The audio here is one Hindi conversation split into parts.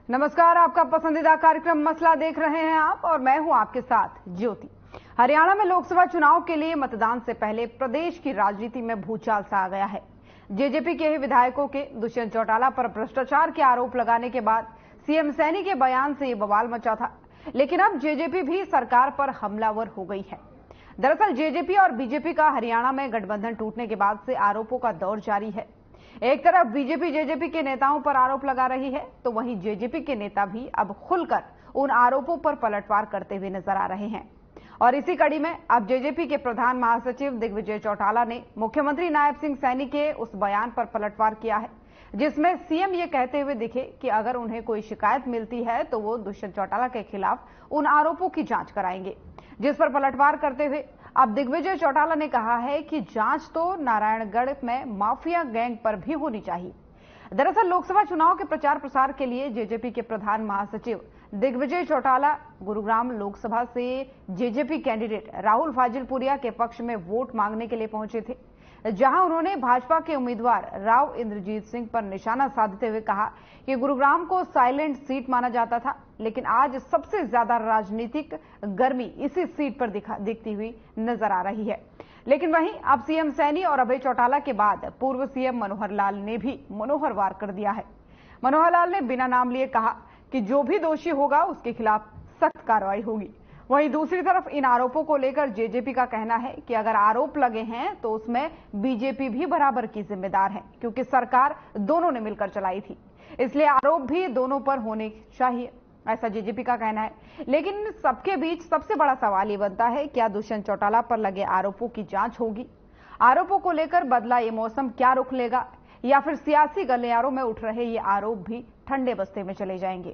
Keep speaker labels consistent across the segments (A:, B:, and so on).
A: नमस्कार, आपका पसंदीदा कार्यक्रम मसला देख रहे हैं आप और मैं हूं आपके साथ ज्योति। हरियाणा में लोकसभा चुनाव के लिए मतदान से पहले प्रदेश की राजनीति में भूचाल सा आ गया है। जेजेपी के ही विधायकों के दुष्यंत चौटाला पर भ्रष्टाचार के आरोप लगाने के बाद सीएम सैनी के बयान से ये बवाल मचा था, लेकिन अब जेजेपी भी सरकार पर हमलावर हो गई है। दरअसल जेजेपी और बीजेपी का हरियाणा में गठबंधन टूटने के बाद से आरोपों का दौर जारी है। एक तरफ बीजेपी जेजेपी के नेताओं पर आरोप लगा रही है, तो वहीं जेजेपी के नेता भी अब खुलकर उन आरोपों पर पलटवार करते हुए नजर आ रहे हैं। और इसी कड़ी में अब जेजेपी के प्रधान महासचिव दिग्विजय चौटाला ने मुख्यमंत्री नायब सिंह सैनी के उस बयान पर पलटवार किया है, जिसमें सीएम ये कहते हुए दिखे कि अगर उन्हें कोई शिकायत मिलती है तो वो दुष्यंत चौटाला के खिलाफ उन आरोपों की जांच कराएंगे। जिस पर पलटवार करते हुए अब दिग्विजय चौटाला ने कहा है कि जांच तो नारायणगढ़ में माफिया गैंग पर भी होनी चाहिए। दरअसल लोकसभा चुनाव के प्रचार प्रसार के लिए जेजेपी के प्रधान महासचिव दिग्विजय चौटाला गुरुग्राम लोकसभा से जेजेपी कैंडिडेट राहुल फाजिलपुरिया के पक्ष में वोट मांगने के लिए पहुंचे थे, जहां उन्होंने भाजपा के उम्मीदवार राव इंद्रजीत सिंह पर निशाना साधते हुए कहा कि गुरुग्राम को साइलेंट सीट माना जाता था, लेकिन आज सबसे ज्यादा राजनीतिक गर्मी इसी सीट पर दिखती हुई नजर आ रही है। लेकिन वहीं अब सीएम सैनी और अभय चौटाला के बाद पूर्व सीएम मनोहर लाल ने भी मनोहर वार कर दिया है। मनोहर लाल ने बिना नाम लिए कहा कि जो भी दोषी होगा उसके खिलाफ सख्त कार्रवाई होगी। वहीं दूसरी तरफ इन आरोपों को लेकर जेजेपी का कहना है कि अगर आरोप लगे हैं तो उसमें बीजेपी भी बराबर की जिम्मेदार है, क्योंकि सरकार दोनों ने मिलकर चलाई थी, इसलिए आरोप भी दोनों पर होने चाहिए, ऐसा जेजेपी का कहना है। लेकिन सबके बीच सबसे बड़ा सवाल ये बनता है, क्या दुष्यंत चौटाला पर लगे आरोपों की जांच होगी? आरोपों को लेकर बदला ये मौसम क्या रुख लेगा, या फिर सियासी गलियारों में उठ रहे ये आरोप भी ठंडे बस्ते में चले जाएंगे?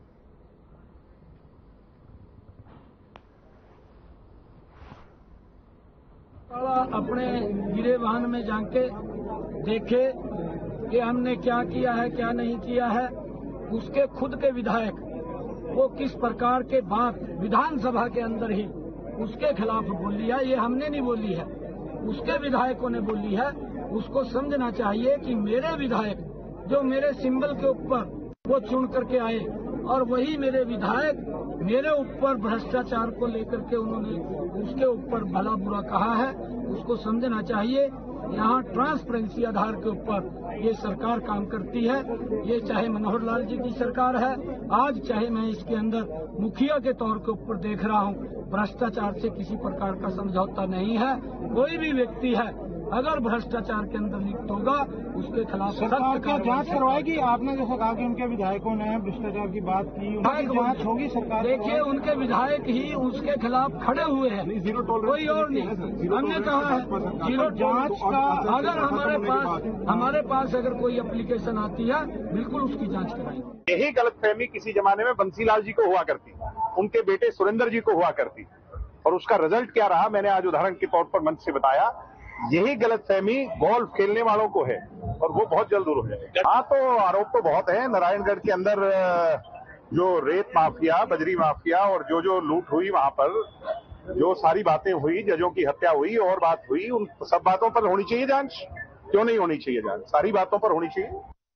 B: अपने गिरे वाहन में जाके देखे कि हमने क्या किया है क्या नहीं किया है। उसके खुद के विधायक वो किस प्रकार के बात विधानसभा के अंदर ही उसके खिलाफ बोली है, ये हमने नहीं बोली है, उसके विधायकों ने बोली है। उसको समझना चाहिए कि मेरे विधायक जो मेरे सिंबल के ऊपर वो चुन करके आए और वही मेरे विधायक मेरे ऊपर भ्रष्टाचार को लेकर के उन्होंने उसके ऊपर भला बुरा कहा है, उसको समझना चाहिए। यहाँ ट्रांसपेरेंसी आधार के ऊपर ये सरकार काम करती है। ये चाहे मनोहर लाल जी की सरकार है आज, चाहे मैं इसके अंदर मुखिया के तौर के ऊपर देख रहा हूँ, भ्रष्टाचार से किसी प्रकार का समझौता नहीं है। कोई भी व्यक्ति है अगर भ्रष्टाचार के अंदर लिप्त होगा उसके खिलाफ
C: सरकार क्या जांच करवाएगी? आपने जैसा कहा कि उनके विधायकों ने भ्रष्टाचार की बात की, उनकी जांच होगी सरकार?
B: देखिए, उनके विधायक ही उसके खिलाफ खड़े हुए हैं, कोई और नहीं। हमने कहा है जीरो जांच का। अगर हमारे पास अगर कोई एप्लीकेशन आती है बिल्कुल उसकी जांच कराएंगे।
D: यही गलतफहमी किसी जमाने में बंसीलाल जी को हुआ करती, उनके बेटे सुरेंद्र जी को हुआ करती, और उसका रिजल्ट क्या रहा मैंने आज उदाहरण के तौर पर मंच से बताया। यही गलतफहमी गोल्फ खेलने वालों को है और वो बहुत जल्द दूर हो जाएगा। हाँ, तो आरोप तो बहुत है। नारायणगढ़ के अंदर जो रेत माफिया, बजरी माफिया और जो लूट हुई, वहां पर जो सारी बातें हुई, जजों की हत्या हुई और बात हुई, उन सब बातों पर होनी चाहिए जांच। क्यों नहीं होनी चाहिए जांच? सारी बातों पर होनी चाहिए।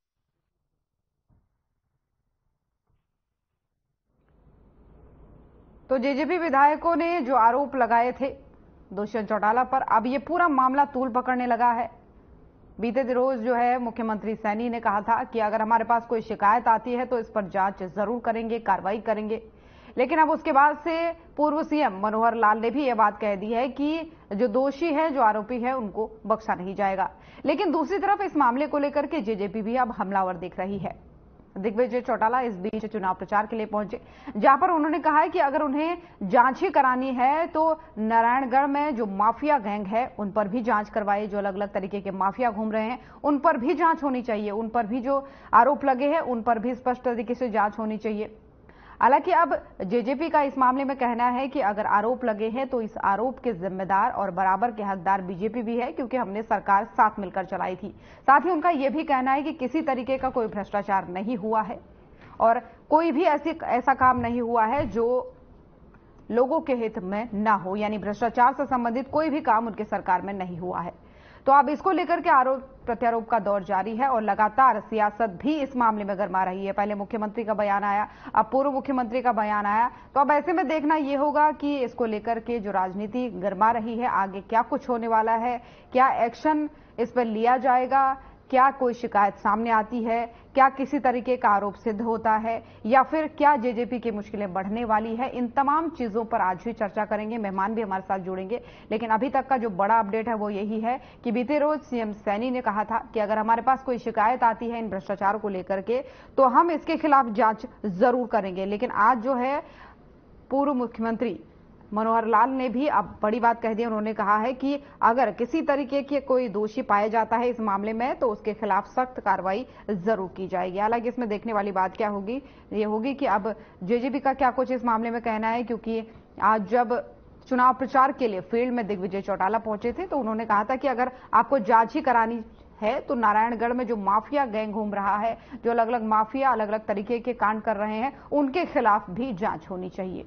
A: तो जेजेपी विधायकों ने जो आरोप लगाए थे दुष्यंत चौटाला पर, अब ये पूरा मामला तूल पकड़ने लगा है। बीते रोज जो है मुख्यमंत्री सैनी ने कहा था कि अगर हमारे पास कोई शिकायत आती है तो इस पर जांच जरूर करेंगे, कार्रवाई करेंगे। लेकिन अब उसके बाद से पूर्व सीएम मनोहर लाल ने भी यह बात कह दी है कि जो दोषी है, जो आरोपी है, उनको बख्शा नहीं जाएगा। लेकिन दूसरी तरफ इस मामले को लेकर के जेजेपी भी अब हमलावर दिख रही है। दिग्विजय चौटाला इस बीच चुनाव प्रचार के लिए पहुंचे, जहां पर उन्होंने कहा है कि अगर उन्हें जांच ही करानी है तो नारायणगढ़ में जो माफिया गैंग है उन पर भी जांच करवाए। जो अलग अलग तरीके के माफिया घूम रहे हैं उन पर भी जांच होनी चाहिए, उन पर भी जो आरोप लगे हैं उन पर भी स्पष्ट तरीके से जांच होनी चाहिए। हालांकि अब जेजेपी का इस मामले में कहना है कि अगर आरोप लगे हैं तो इस आरोप के जिम्मेदार और बराबर के हकदार बीजेपी भी है, क्योंकि हमने सरकार साथ मिलकर चलाई थी। साथ ही उनका यह भी कहना है कि किसी तरीके का कोई भ्रष्टाचार नहीं हुआ है और कोई भी ऐसा काम नहीं हुआ है जो लोगों के हित में ना हो, यानी भ्रष्टाचार से संबंधित कोई भी काम उनकी सरकार में नहीं हुआ है। तो अब इसको लेकर के आरोप प्रत्यारोप का दौर जारी है और लगातार सियासत भी इस मामले में गरमा रही है। पहले मुख्यमंत्री का बयान आया, अब पूर्व मुख्यमंत्री का बयान आया, तो अब ऐसे में देखना यह होगा कि इसको लेकर के जो राजनीति गरमा रही है, आगे क्या कुछ होने वाला है, क्या एक्शन इस पर लिया जाएगा, क्या कोई शिकायत सामने आती है, क्या किसी तरीके का आरोप सिद्ध होता है, या फिर क्या जेजेपी की मुश्किलें बढ़ने वाली है। इन तमाम चीजों पर आज भी चर्चा करेंगे। मेहमान भी हमारे साथ जुड़ेंगे, लेकिन अभी तक का जो बड़ा अपडेट है वो यही है कि बीते रोज सीएम सैनी ने कहा था कि अगर हमारे पास कोई शिकायत आती है इन भ्रष्टाचार को लेकर के तो हम इसके खिलाफ जांच जरूर करेंगे। लेकिन आज जो है पूर्व मुख्यमंत्री मनोहर लाल ने भी अब बड़ी बात कह दी। उन्होंने कहा है कि अगर किसी तरीके के कोई दोषी पाया जाता है इस मामले में तो उसके खिलाफ सख्त कार्रवाई जरूर की जाएगी। हालांकि इसमें देखने वाली बात क्या होगी, ये होगी कि अब जेजेपी का क्या कुछ इस मामले में कहना है, क्योंकि आज जब चुनाव प्रचार के लिए फील्ड में दिग्विजय चौटाला पहुंचे थे तो उन्होंने कहा था कि अगर आपको जांच ही करानी है तो नारायणगढ़ में जो माफिया गैंग घूम रहा है, जो अलग अलग माफिया अलग अलग तरीके के कांड कर रहे हैं, उनके खिलाफ भी जांच होनी चाहिए।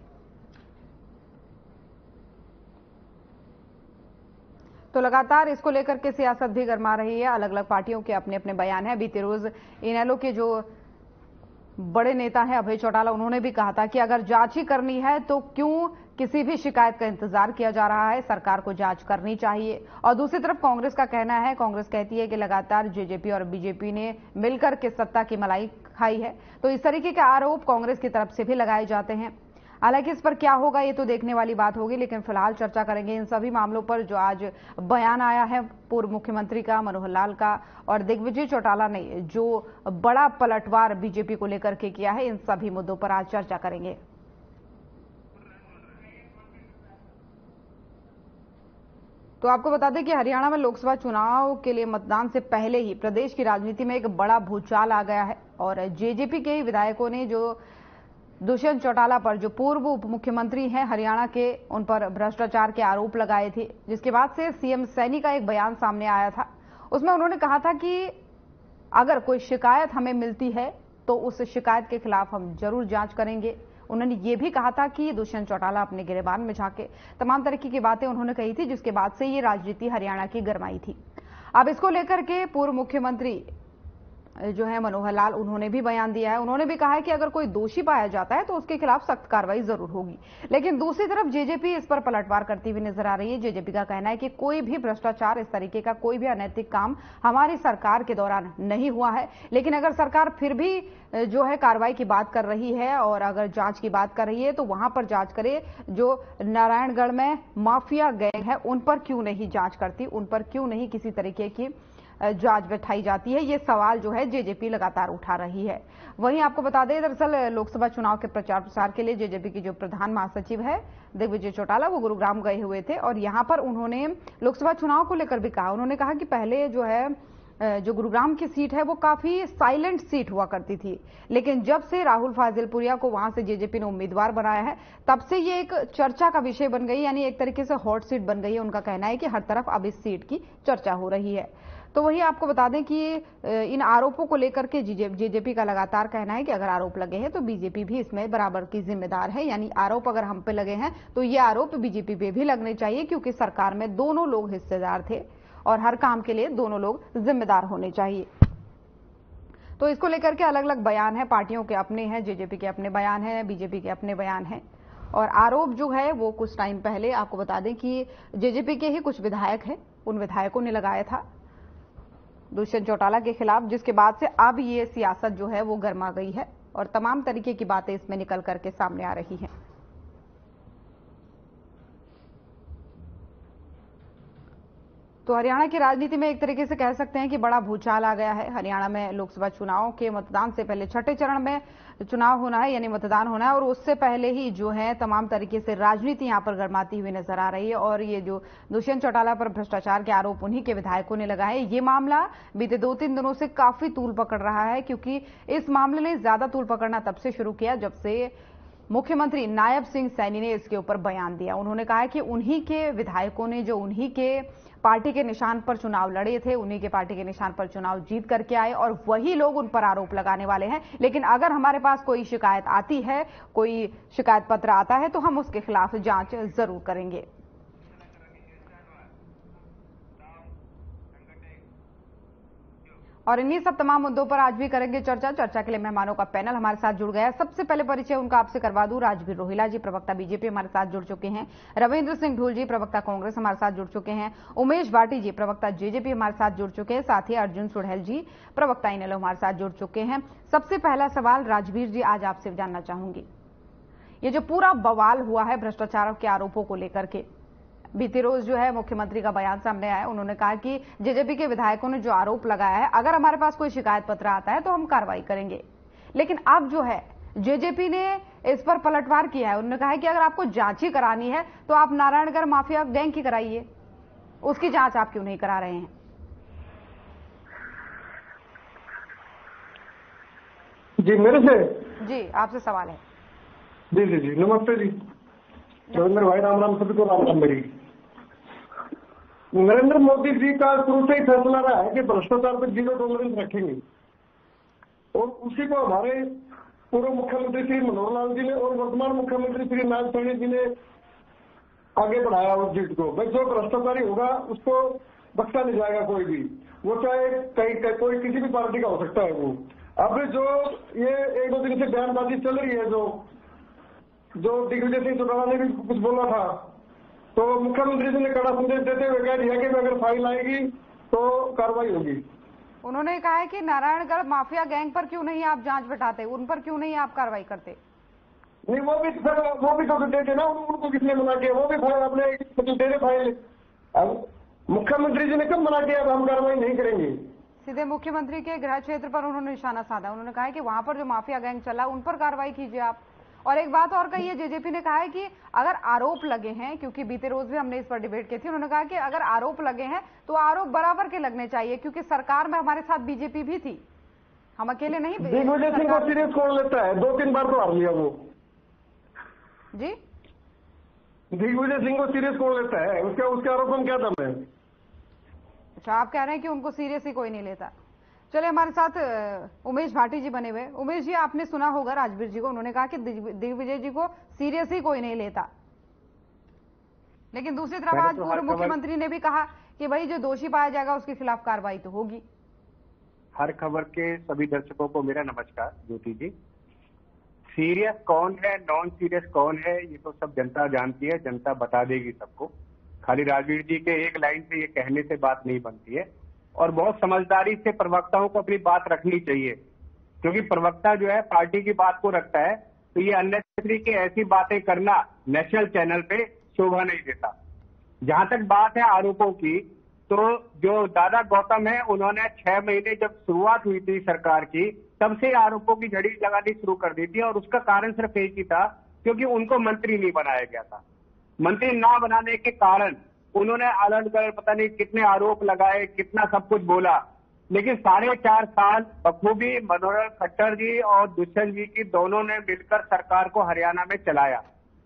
A: तो लगातार इसको लेकर के सियासत भी गरमा रही है। अलग अलग पार्टियों के अपने अपने बयान हैं। बीते रोज इनेलो के जो बड़े नेता हैं अभय चौटाला, उन्होंने भी कहा था कि अगर जांच ही करनी है तो क्यों किसी भी शिकायत का इंतजार किया जा रहा है, सरकार को जांच करनी चाहिए। और दूसरी तरफ कांग्रेस का कहना है, कांग्रेस कहती है कि लगातार जेजेपी और बीजेपी ने मिलकर के सत्ता की मलाई खाई है, तो इस तरीके के आरोप कांग्रेस की तरफ से भी लगाए जाते हैं। हालांकि इस पर क्या होगा ये तो देखने वाली बात होगी, लेकिन फिलहाल चर्चा करेंगे इन सभी मामलों पर जो आज बयान आया है पूर्व मुख्यमंत्री का, मनोहर लाल का, और दिग्विजय चौटाला ने जो बड़ा पलटवार बीजेपी को लेकर के किया है, इन सभी मुद्दों पर आज चर्चा करेंगे। तो आपको बता दें कि हरियाणा में लोकसभा चुनाव के लिए मतदान से पहले ही प्रदेश की राजनीति में एक बड़ा भूचाल आ गया है और जेजेपी के विधायकों ने जो दुष्यंत चौटाला पर, जो पूर्व उप मुख्यमंत्री हैं हरियाणा के, उन पर भ्रष्टाचार के आरोप लगाए थे, जिसके बाद से सीएम सैनी का एक बयान सामने आया था। उसमें उन्होंने कहा था कि अगर कोई शिकायत हमें मिलती है तो उस शिकायत के खिलाफ हम जरूर जांच करेंगे। उन्होंने ये भी कहा था कि दुष्यंत चौटाला अपने गिरेबान में झांके, तमाम तरीके की बातें उन्होंने कही थी, जिसके बाद से ये राजनीति हरियाणा की गरमाई थी। अब इसको लेकर के पूर्व मुख्यमंत्री जो है मनोहर लाल, उन्होंने भी बयान दिया है। उन्होंने भी कहा है कि अगर कोई दोषी पाया जाता है तो उसके खिलाफ सख्त कार्रवाई जरूर होगी। लेकिन दूसरी तरफ जेजेपी इस पर पलटवार करती हुई नजर आ रही है। जेजेपी का कहना है कि कोई भी भ्रष्टाचार, इस तरीके का कोई भी अनैतिक काम हमारी सरकार के दौरान नहीं हुआ है। लेकिन अगर सरकार फिर भी जो है कार्रवाई की बात कर रही है और अगर जांच की बात कर रही है तो वहां पर जांच करे। जो नारायणगढ़ में माफिया गैंग है उन पर क्यों नहीं जांच करती, उन पर क्यों नहीं किसी तरीके की जांच बैठाई जाती है, ये सवाल जो है जेजेपी लगातार उठा रही है। वहीं आपको बता दें, दरअसल लोकसभा चुनाव के प्रचार प्रसार के लिए जेजेपी की जो प्रधान महासचिव है दिग्विजय चौटाला, वो गुरुग्राम गए हुए थे और यहां पर उन्होंने लोकसभा चुनाव को लेकर भी कहा। उन्होंने कहा कि पहले जो है जो गुरुग्राम की सीट है वो काफी साइलेंट सीट हुआ करती थी, लेकिन जब से राहुल फाजिलपुरिया को वहां से जेजेपी ने उम्मीदवार बनाया है तब से ये एक चर्चा का विषय बन गई, यानी एक तरीके से हॉट सीट बन गई है। उनका कहना है कि हर तरफ अब इस सीट की चर्चा हो रही है। तो वही आपको बता दें कि इन आरोपों को लेकर के जेजेपी का लगातार कहना है कि अगर आरोप लगे हैं तो बीजेपी भी इसमें बराबर की जिम्मेदार है, यानी आरोप अगर हम पे लगे हैं तो ये आरोप बीजेपी पे भी लगने चाहिए, क्योंकि सरकार में दोनों लोग हिस्सेदार थे और हर काम के लिए दोनों लोग जिम्मेदार होने चाहिए। तो इसको लेकर के अलग अलग बयान है, पार्टियों के अपने हैं, जेजेपी के अपने बयान हैं, बीजेपी के अपने बयान हैं। और आरोप जो है वो कुछ टाइम पहले आपको बता दें कि जेजेपी के ही कुछ विधायक हैं, उन विधायकों ने लगाया था दुष्यंत चौटाला के खिलाफ, जिसके बाद से अब ये सियासत जो है वो गर्मा गई है और तमाम तरीके की बातें इसमें निकल करके सामने आ रही हैं। तो हरियाणा की राजनीति में एक तरीके से कह सकते हैं कि बड़ा भूचाल आ गया है। हरियाणा में लोकसभा चुनाव के मतदान से पहले छठे चरण में चुनाव होना है, यानी मतदान होना है, और उससे पहले ही जो है तमाम तरीके से राजनीति यहां पर गरमाती हुई नजर आ रही है। और ये जो दुष्यंत चौटाला पर भ्रष्टाचार के आरोप उन्हीं के विधायकों ने लगाए, ये मामला बीते 2-3 दिनों से काफी तूल पकड़ रहा है, क्योंकि इस मामले ने ज्यादा तूल पकड़ना तब से शुरू किया जब से मुख्यमंत्री नायब सिंह सैनी ने इसके ऊपर बयान दिया। उन्होंने कहा कि उन्हीं के विधायकों ने, जो उन्हीं के पार्टी के निशान पर चुनाव लड़े थे, उन्हीं के पार्टी के निशान पर चुनाव जीत करके आए और वही लोग उन पर आरोप लगाने वाले हैं। लेकिन अगर हमारे पास कोई शिकायत आती है, कोई शिकायत पत्र आता है, तो हम उसके खिलाफ जांच जरूर करेंगे। और इन्हीं सब तमाम मुद्दों पर आज भी करेंगे चर्चा के लिए मेहमानों का पैनल हमारे साथ जुड़ गया है। सबसे पहले परिचय उनका आपसे करवा दूं। राजवीर रोहिला जी प्रवक्ता बीजेपी हमारे साथ जुड़ चुके हैं। रविंद्र सिंह ढूल जी प्रवक्ता कांग्रेस हमारे साथ जुड़ चुके हैं। उमेश भाटी जी प्रवक्ता जेजेपी हमारे साथ जुड़ चुके हैं। साथ ही अर्जुन सुड़ैल जी प्रवक्ता इनेलो हमारे साथ जुड़ चुके हैं। सबसे पहला सवाल राजवीर जी आज आपसे जानना चाहूंगी, ये जो पूरा बवाल हुआ है भ्रष्टाचार के आरोपों को लेकर के, बीते रोज जो है मुख्यमंत्री का बयान सामने आया। उन्होंने कहा कि जेजेपी के विधायकों ने जो आरोप लगाया है, अगर हमारे पास कोई शिकायत पत्र आता है तो हम कार्रवाई करेंगे। लेकिन अब जो है जेजेपी ने इस पर पलटवार किया है। उन्होंने कहा है कि अगर आपको जांच ही करानी है तो आप नारायणगढ़ माफिया गैंग की कराइए, उसकी जांच आप क्यों नहीं करा रहे हैं?
E: जी मेरे से
A: जी आपसे सवाल है।
E: जी नमस्ते जी रविंद्र भाई, राम सभी को राम मेरी। नरेंद्र मोदी जी का शुरू से ही फैसला रहा है कि भ्रष्टाचार पर 0 टॉलरेंस रखेंगे, और उसी को हमारे पूर्व मुख्यमंत्री श्री मनोहर लाल जी ने और वर्तमान मुख्यमंत्री श्री नारायण सैनी जी ने आगे बढ़ाया उस जीत को। भाई जो भ्रष्टाचारी होगा उसको बख्शा नहीं जाएगा कोई भी, वो चाहे कोई किसी भी पार्टी का हो सकता है वो। अब जो ये 1-2 दिन से बयानबाजी चल रही है, जो दिग्विजय सिंह चौटाला ने भी कुछ बोला था, तो मुख्यमंत्री जी ने कड़ा संदेश देते हुए कह दिया कि अगर फाइल आएगी तो कार्रवाई होगी।
A: उन्होंने कहा है कि नारायणगढ़ माफिया गैंग पर क्यों नहीं आप जांच बैठाते, उन पर क्यों नहीं आप कार्रवाई करते?
E: नहीं, वो भी तो देते ना, उनको किसने मना किया? वो भी फाइल अपने दे रहे फाइल। अब मुख्यमंत्री जी ने कब मना किया हम कार्रवाई नहीं करेंगे?
A: सीधे मुख्यमंत्री के गृह क्षेत्र पर उन्होंने निशाना साधा। उन्होंने कहा है कि वहां पर जो माफिया गैंग चला उन पर कार्रवाई कीजिए आप। और एक बात और कही है, जेजेपी ने कहा है कि अगर आरोप लगे हैं, क्योंकि बीते रोज भी हमने इस पर डिबेट की थी, उन्होंने कहा कि अगर आरोप लगे हैं तो आरोप बराबर के लगने चाहिए, क्योंकि सरकार में हमारे साथ बीजेपी भी थी, हम अकेले नहीं।
E: दिग्विजय सिंह को सीरियस कौन लेता है? 2-3 बार तो हार लिया वो
A: जी।
E: दिग्विजय सिंह को सीरियस कौन लेता है? उसके आरोप में क्या दम है?
A: अच्छा, आप कह रहे हैं कि उनको सीरियस ही कोई नहीं लेता। चले, हमारे साथ उमेश भाटी जी बने हुए। उमेश जी, आपने सुना होगा राजवीर जी को, उन्होंने कहा कि दिग्विजय जी को सीरियस ही कोई नहीं लेता। लेकिन दूसरी तरफ आज पूर्व मुख्यमंत्री ने भी कहा कि भाई जो दोषी पाया जाएगा उसके खिलाफ कार्रवाई तो होगी।
F: हर खबर के सभी दर्शकों को मेरा नमस्कार। ज्योति जी, सीरियस कौन है, नॉन सीरियस कौन है, ये तो सब जनता जानती है, जनता बता देगी सबको। खाली राजवीर जी के एक लाइन से ये कहने से बात नहीं बनती है, और बहुत समझदारी से प्रवक्ताओं को अपनी बात रखनी चाहिए, क्योंकि प्रवक्ता जो है पार्टी की बात को रखता है, तो ये अननेसेसरी की ऐसी बातें करना नेशनल चैनल पे शोभा नहीं देता। जहां तक बात है आरोपों की, तो जो दादा गौतम है, उन्होंने 6 महीने जब शुरुआत हुई थी सरकार की, तब से आरोपों की झड़ी लगानी शुरू कर दी थी, और उसका कारण सिर्फ एक ही था, क्योंकि उनको मंत्री नहीं बनाया गया था। मंत्री ना बनाने के कारण उन्होंने अलग अलग पता नहीं कितने आरोप लगाए, कितना सब कुछ बोला, लेकिन 4.5 साल बखूबी मनोहर खट्टर जी और दुष्यंत जी की दोनों ने मिलकर सरकार को हरियाणा में चलाया।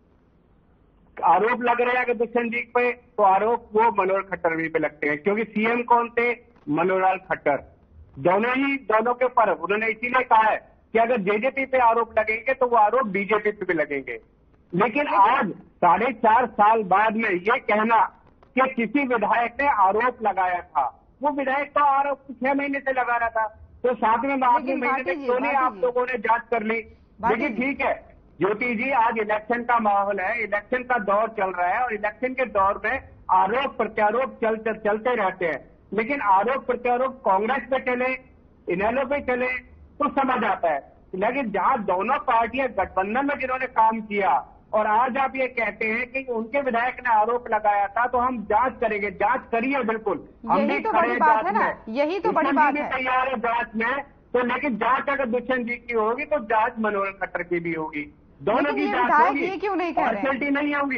F: आरोप लग रहे हैं कि दुष्यंत जी पे, तो आरोप वो मनोहर खट्टर जी पे लगते हैं, क्योंकि सीएम कौन थे? मनोहर खट्टर। दोनों के ऊपर उन्होंने इसीलिए कहा है कि अगर जेजेपी पे आरोप लगेंगे तो वो आरोप बीजेपी पे भी लगेंगे। लेकिन आज 4.5 साल बाद में ये कहना कि किसी विधायक ने आरोप लगाया था, वो विधायक तो आरोप 6 महीने से लगा रहा था, तो 7वें महीने में क्यों नहीं आप लोगों ने जांच कर ली? लेकिन ठीक है ज्योति जी, आज इलेक्शन का माहौल है, इलेक्शन का दौर चल रहा है, और इलेक्शन के दौर में आरोप प्रत्यारोप चलते रहते हैं, लेकिन आरोप प्रत्यारोप कांग्रेस पे चले, इनेलो पे चले तो समझ आता है। लेकिन जहां दोनों पार्टियां गठबंधन में जिन्होंने काम किया, और आज आप ये कहते हैं कि उनके विधायक ने आरोप लगाया था, तो हम जांच करेंगे। जांच करिए, बिल्कुल, हम भी खड़े जांच में,
A: यही तो बड़ी बात है,
F: तैयार है जांच में। तो लेकिन जांच अगर दुष्यंत जी की होगी तो जांच मनोहर खट्टर की भी होगी, दोनों की जांच होगी,
A: ये क्यों नहीं कह रहे?
F: नहीं होगी।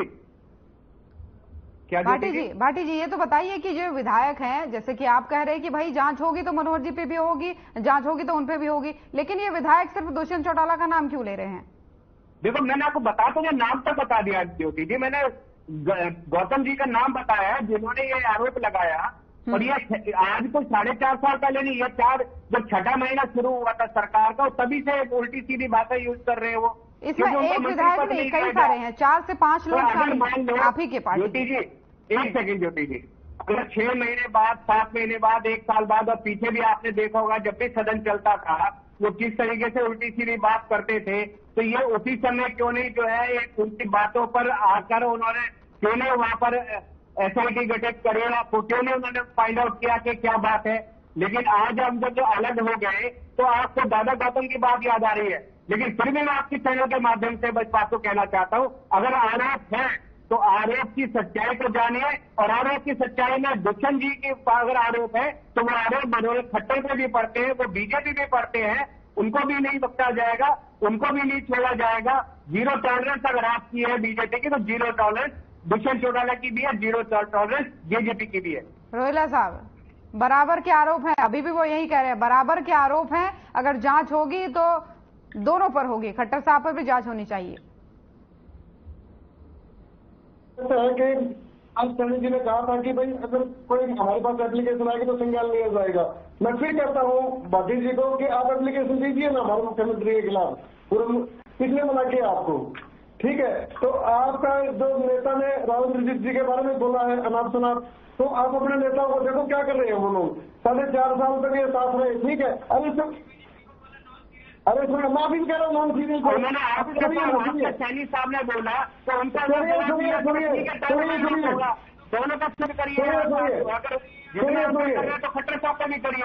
F: क्या
A: भाटी जी ये तो बताइए कि जो विधायक हैं, जैसे कि आप कह रहे हैं कि भाई जांच होगी तो मनोहर जी पे भी होगी, जांच होगी तो उन पे भी होगी, लेकिन ये विधायक सिर्फ दुष्यंत चौटाला का नाम क्यों ले रहे हैं?
F: देखो, मैंने आपको नाम तो बता दिया ज्योति जी, मैंने गौतम जी का नाम बताया जिन्होंने ये आरोप लगाया, और ये आज को 4.5 साल पहले नहीं, ये जब 6ठा महीना शुरू हुआ था सरकार का, तभी से उल्टी सीधी बातें यूज कर रहे हैं वो।
A: इसमें एक विधायक नहीं, कई सारे हैं, 4 से 5 लोग आप ही के पार्टी।
F: ज्योति जी, एक सेकंड ज्योति जी, अगर 6 महीने बाद, 7 महीने बाद, 1 साल बाद, और पीछे भी आपने देखा होगा जब भी सदन चलता था वो किस तरीके से उल्टी सीधी बात करते थे, तो ये उसी समय क्यों नहीं जो है उनकी बातों पर आकर उन्होंने क्यों नहीं वहां पर SIT गठित करे, क्यों नहीं उन्होंने फाइंड आउट किया कि क्या बात है। लेकिन आज हम जब जो अलग हो गए तो आपको दादा गौतम की बात याद आ रही है। लेकिन फिर भी मैं आपकी चैनल के माध्यम से बस बात को कहना चाहता हूं, अगर आरोप है तो आरोप की सच्चाई को जानिए, और आरोप की सच्चाई में दुष्यंत जी की अगर आरोप है तो वो आरोप मनोहर खट्टर को भी पढ़ते हैं, वो बीजेपी भी पढ़ते हैं, उनको भी नहीं बख्शा जाएगा, उनको भी नहीं छोड़ा जाएगा। जीरो टॉलरेंस अगर आपकी है बीजेपी की तो जीरो टॉलरेंस दुष्यंत चौटाला की भी है, जीरो टॉलरेंस जेजेपी की भी है।
A: रोहिला साहब, बराबर के आरोप हैं, अभी भी वो यही कह रहे हैं, बराबर के आरोप हैं, अगर जांच होगी तो दोनों पर होगी, खट्टर साहब पर भी जांच होनी चाहिए।
E: ऐसा है कि आज सैनी जी ने कहा था कि भाई अगर कोई हमारे पास एप्लीकेशन आएगी तो संज्ञान लिया जाएगा। मैं फिर कहता हूँ भाटी जी को कि आप एप्लीकेशन दीजिए ना हमारे मुख्यमंत्री के खिलाफ, किसने मना किया आपको? ठीक है, तो आपका जो नेता ने राहुल रिजित जी के बारे में बोला है अनाप शनाप, तो आप अपने नेताओं को देखो क्या कर रहे हैं वो लोग, 4.5 साल तक ये साथ रहे। ठीक है, अरे सुनिए, मैं भी कह रहा हूँ नॉन सीरियस,
F: सैनी साहब ने बोला तो उनका दोनों का शुरू करिए, तो खट्टर साहब का भी करिए।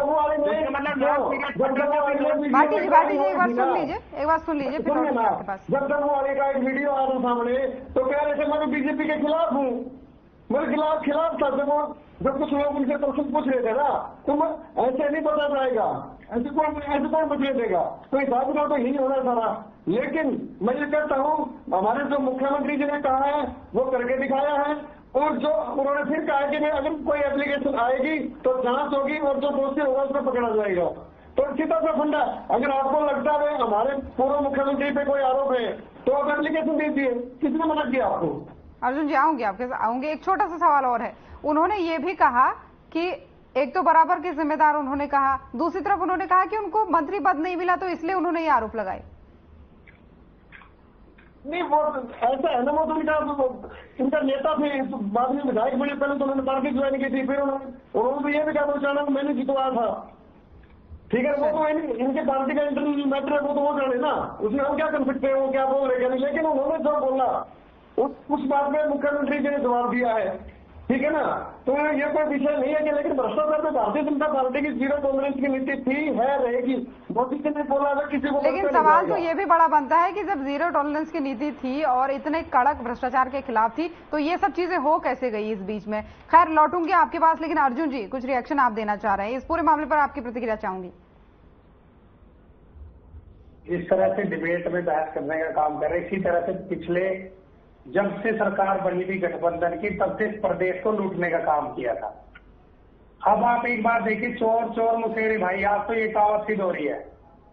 A: भाटी जी एक बार सुन लीजिए, फिर आपके पास।
E: जब तक वो आगे का एक वीडियो आ रहा सामने तो कह रहे थे मैं बीजेपी के खिलाफ हूँ, मेरे खिलाफ था। जब कुछ लोग उनसे प्रश्न पूछ रहे थे ना, तो ऐसे नहीं बता जाएगा, ऐसे कौन बचने देगा, तो हिसाब तो यही होना सारा। लेकिन मैं ये कहता हूँ हमारे जो मुख्यमंत्री जी ने कहा है वो करके दिखाया है, और जो उन्होंने फिर कहा है कि अगर कोई एप्लीकेशन आएगी तो जांच होगी और जो दोषी होगा उसको पकड़ा जाएगा। तो सीधा सा फंडा, अगर आपको लगता है हमारे पूर्व मुख्यमंत्री पे कोई आरोप है तो आप एप्लीकेशन दीजिए, किसने मना किया आपको?
A: अर्जुन जी आऊंगे, एक छोटा सा सवाल और है। उन्होंने ये भी कहा कि एक तो बराबर के जिम्मेदार उन्होंने कहा, दूसरी तरफ उन्होंने कहा कि उनको मंत्री पद नहीं मिला तो इसलिए उन्होंने ये आरोप लगाए।
E: नहीं, वो ऐसा है ना, वो तो इनका नेता थे, बाद में विधायक बने, पहले तो उन्होंने पार्टी ज्वाइन की थी, फिर उन्होंने तो ये भी कहा अचानक मैंने जितवाया था। ठीक है, वो तो इनके पार्टी का इंटरनल मैटर है, वो तो वो जाने ना, उसमें हम क्या कर सकते हैं, वो क्या बोल रहे हैं। लेकिन उन्होंने जो बोला उस बात में मुख्यमंत्री जी ने जवाब दिया है, ठीक है ना। तो ये कोई विषय नहीं है कि, लेकिन भ्रष्टाचार में भारतीय जनता पार्टी की जीरो टॉलरेंस की नीति थी, है, रहेगी। मोदी जी ने बोला था किसी को,
A: लेकिन सवाल तो ये भी बड़ा बनता है कि जब जीरो टॉलरेंस की नीति थी और इतने कड़क भ्रष्टाचार के खिलाफ थी तो ये सब चीजें हो कैसे गई इस बीच में? खैर लौटूंगी आपके पास, लेकिन अर्जुन जी कुछ रिएक्शन आप देना चाह रहे हैं, इस पूरे मामले पर आपकी प्रतिक्रिया चाहूंगी।
G: इस तरह से डिबेट में बहस करने का काम कर रहे, इसी तरह से पिछले जब से सरकार बनी थी गठबंधन की तब से इस प्रदेश को लूटने का काम किया था। अब आप एक बात देखिए, चोर चोर मुसेरे भाई, आप तो ये कहावत सिद्ध हो रही है।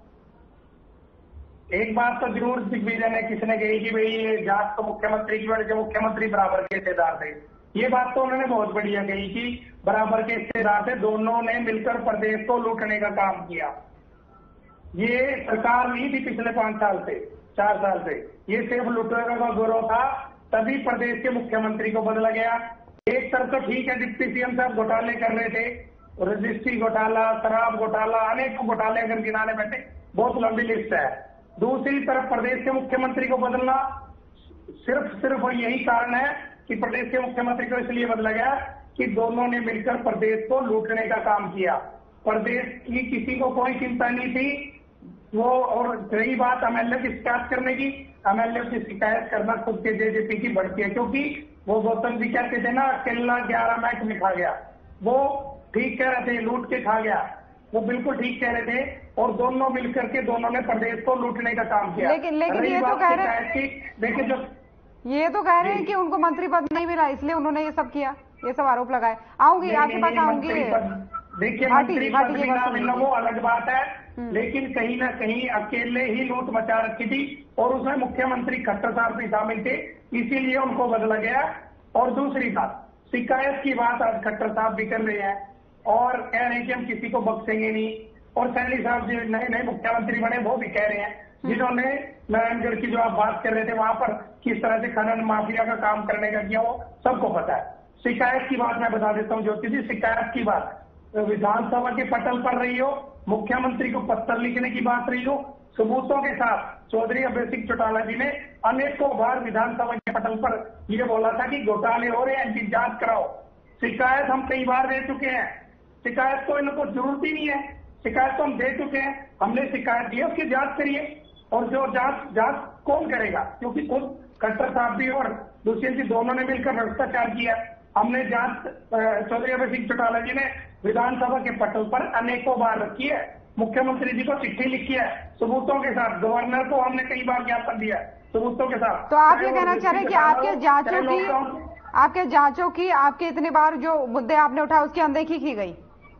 G: एक बात तो जरूर दिग्विजय ने किसने कही कि भाई ये जांच तो मुख्यमंत्री की वजह से, मुख्यमंत्री बराबर के हिस्सेदार थे। ये बात तो उन्होंने बहुत बढ़िया कही कि बराबर के हिस्सेदार थे, दोनों ने मिलकर प्रदेश को लूटने का काम किया। ये सरकार नहीं थी पिछले 5 साल से, 4 साल से, ये सिर्फ लुटेरों का गौरव था, तभी प्रदेश के मुख्यमंत्री को बदला गया। एक तरफ तो ठीक है डिप्टी सीएम साहब घोटाले कर रहे थे, रजिस्ट्री घोटाला, शराब घोटाला, अनेक घोटाले अगर गिनाने बैठे बहुत लंबी लिस्ट है। दूसरी तरफ प्रदेश के मुख्यमंत्री को बदलना सिर्फ यही कारण है कि प्रदेश के मुख्यमंत्री को इसलिए बदला गया कि दोनों ने मिलकर प्रदेश को लूटने का काम किया। प्रदेश की किसी को कोई चिंता नहीं थी वो। और रही बात एमएलए की शिकायत करने की, एमएलए की शिकायत करना खुद के जेजेपी की बढ़ती है, क्योंकि वो गौतम जी कहते थे ना केला 11 मैच में खा गया, वो ठीक कह रहे थे, लूट के खा गया, वो बिल्कुल ठीक कह रहे थे। और दोनों मिलकर के दोनों ने प्रदेश को लूटने का काम किया।
A: लेकिन ये तो कह रहे हैं,
G: देखिए जब
A: ये तो कह रहे हैं कि उनको मंत्री पद नहीं मिला इसलिए उन्होंने ये सब किया, ये सब आरोप लगाए। आऊंगी आपके पास, आऊंगी।
G: देखिए मंत्री पद मिलना वो अलग बात है, लेकिन कहीं ना कहीं अकेले ही लूट मचा रखी थी और उसमें मुख्यमंत्री खट्टर साहब भी शामिल थे, इसीलिए उनको बदला गया। और दूसरी बात, शिकायत की बात आज खट्टर साहब भी कर रहे हैं और कह रहे हैं कि हम किसी को बख्शेंगे नहीं। और सैनी साहब जो नए मुख्यमंत्री बने वो भी कह रहे हैं, जिन्होंने नारायणगढ़ की जो आप बात कर रहे थे वहां पर किस तरह से खनन माफिया का काम करने का किया वो सबको पता है। शिकायत की बात मैं बता देता हूँ ज्योति जी, शिकायत की बात विधानसभा के पटल पर रही हो, मुख्यमंत्री को पत्र लिखने की बात रही हो, सबूतों के साथ चौधरी अभय सिंह चौटाला जी ने अनेकों बार विधानसभा के पटल पर ये बोला था कि घोटाले हो रहे हैं, इनकी जांच कराओ। शिकायत हम कई बार दे चुके हैं, शिकायत तो इनको जरूरत ही नहीं है, शिकायत तो हम दे चुके हैं। हमने शिकायत दी है, उसकी जांच करिए। और जो जांच कौन करेगा, क्योंकि खुद खट्टर साहब भी और दुष्यंत जी दोनों ने मिलकर भ्रष्टाचार किया। हमने जांच चौधरी अभय सिंह चौटाला जी ने विधानसभा के पटल पर अनेकों बार रखी है, मुख्यमंत्री जी को चिट्ठी लिखी है सबूतों के साथ, गवर्नर को हमने कई बार ज्ञापन दिया है सबूतों के साथ।
A: तो आप ये कहना चाह रहे हैं कि आपके जांचों की आपके इतने बार जो मुद्दे आपने उठाए उसकी अनदेखी की गई?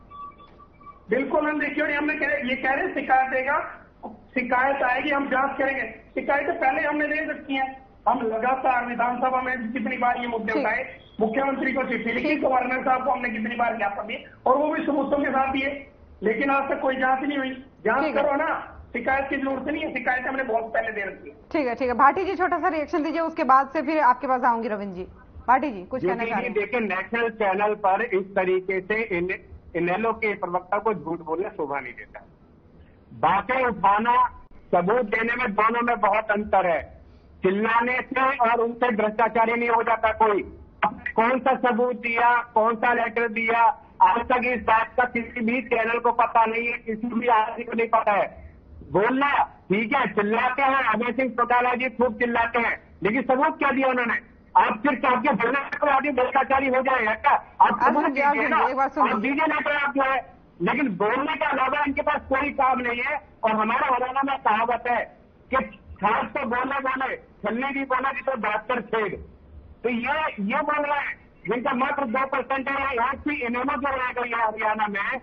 G: बिल्कुल अनदेखी। और हमने ये कह रहे शिकायत देगा, शिकायत आएगी, हम जांच करेंगे। शिकायतें पहले हमने दे रखी है, हम लगातार विधानसभा में कितनी बार ये मुद्दे उठाए, मुख्यमंत्री को चिट्ठी लिखी, गवर्नर साहब को हमने कितनी बार ज्ञापन दिए और वो भी सबूतों के साथ दिए, लेकिन आज तक कोई जांच नहीं हुई। जांच करो ना, शिकायत की जरूरत नहीं है, शिकायत हमने बहुत पहले दे रखी है।
A: ठीक है। भाटी जी छोटा सा रिएक्शन दीजिए, उसके बाद से फिर आपके पास आऊंगी। रविंद्र जी, भाटी जी कुछ कहना चाह रहे हैं?
F: देखिए, नेशनल चैनल पर इस तरीके से इनेलो के प्रवक्ता को झूठ बोलना शोभा नहीं देता। बातें उठाना, सबूत देने में दोनों में बहुत अंतर है। चिल्लाने से और उनसे भ्रष्टाचारी नहीं हो जाता कोई। कौन सा सबूत दिया, कौन सा लेटर दिया, आज तक इस बात का किसी भी चैनल को पता नहीं है, किसी भी आदमी को नहीं पता है। बोलना ठीक है, चिल्लाते हैं, अभय सिंह चौटाला जी खूब चिल्लाते हैं, लेकिन सबूत क्या दिया उन्होंने? आप सिर्फ आपके बोलने पर आदमी भ्रष्टाचारी हो जाएगा क्या? आप सबूत दीजिए ना, आप दीजिए ना तो आप जो है, लेकिन बोलने के अलावा इनके पास कोई काम नहीं है। और हमारा हरियाणा में कहावत है कि खास तो बोले छलनी भी बोला जी तो डॉक्टर छेड़। तो ये बोल रहे हैं जिनका मात्र 2% है, यहाँ की इनेलो जो रह गई है हरियाणा में।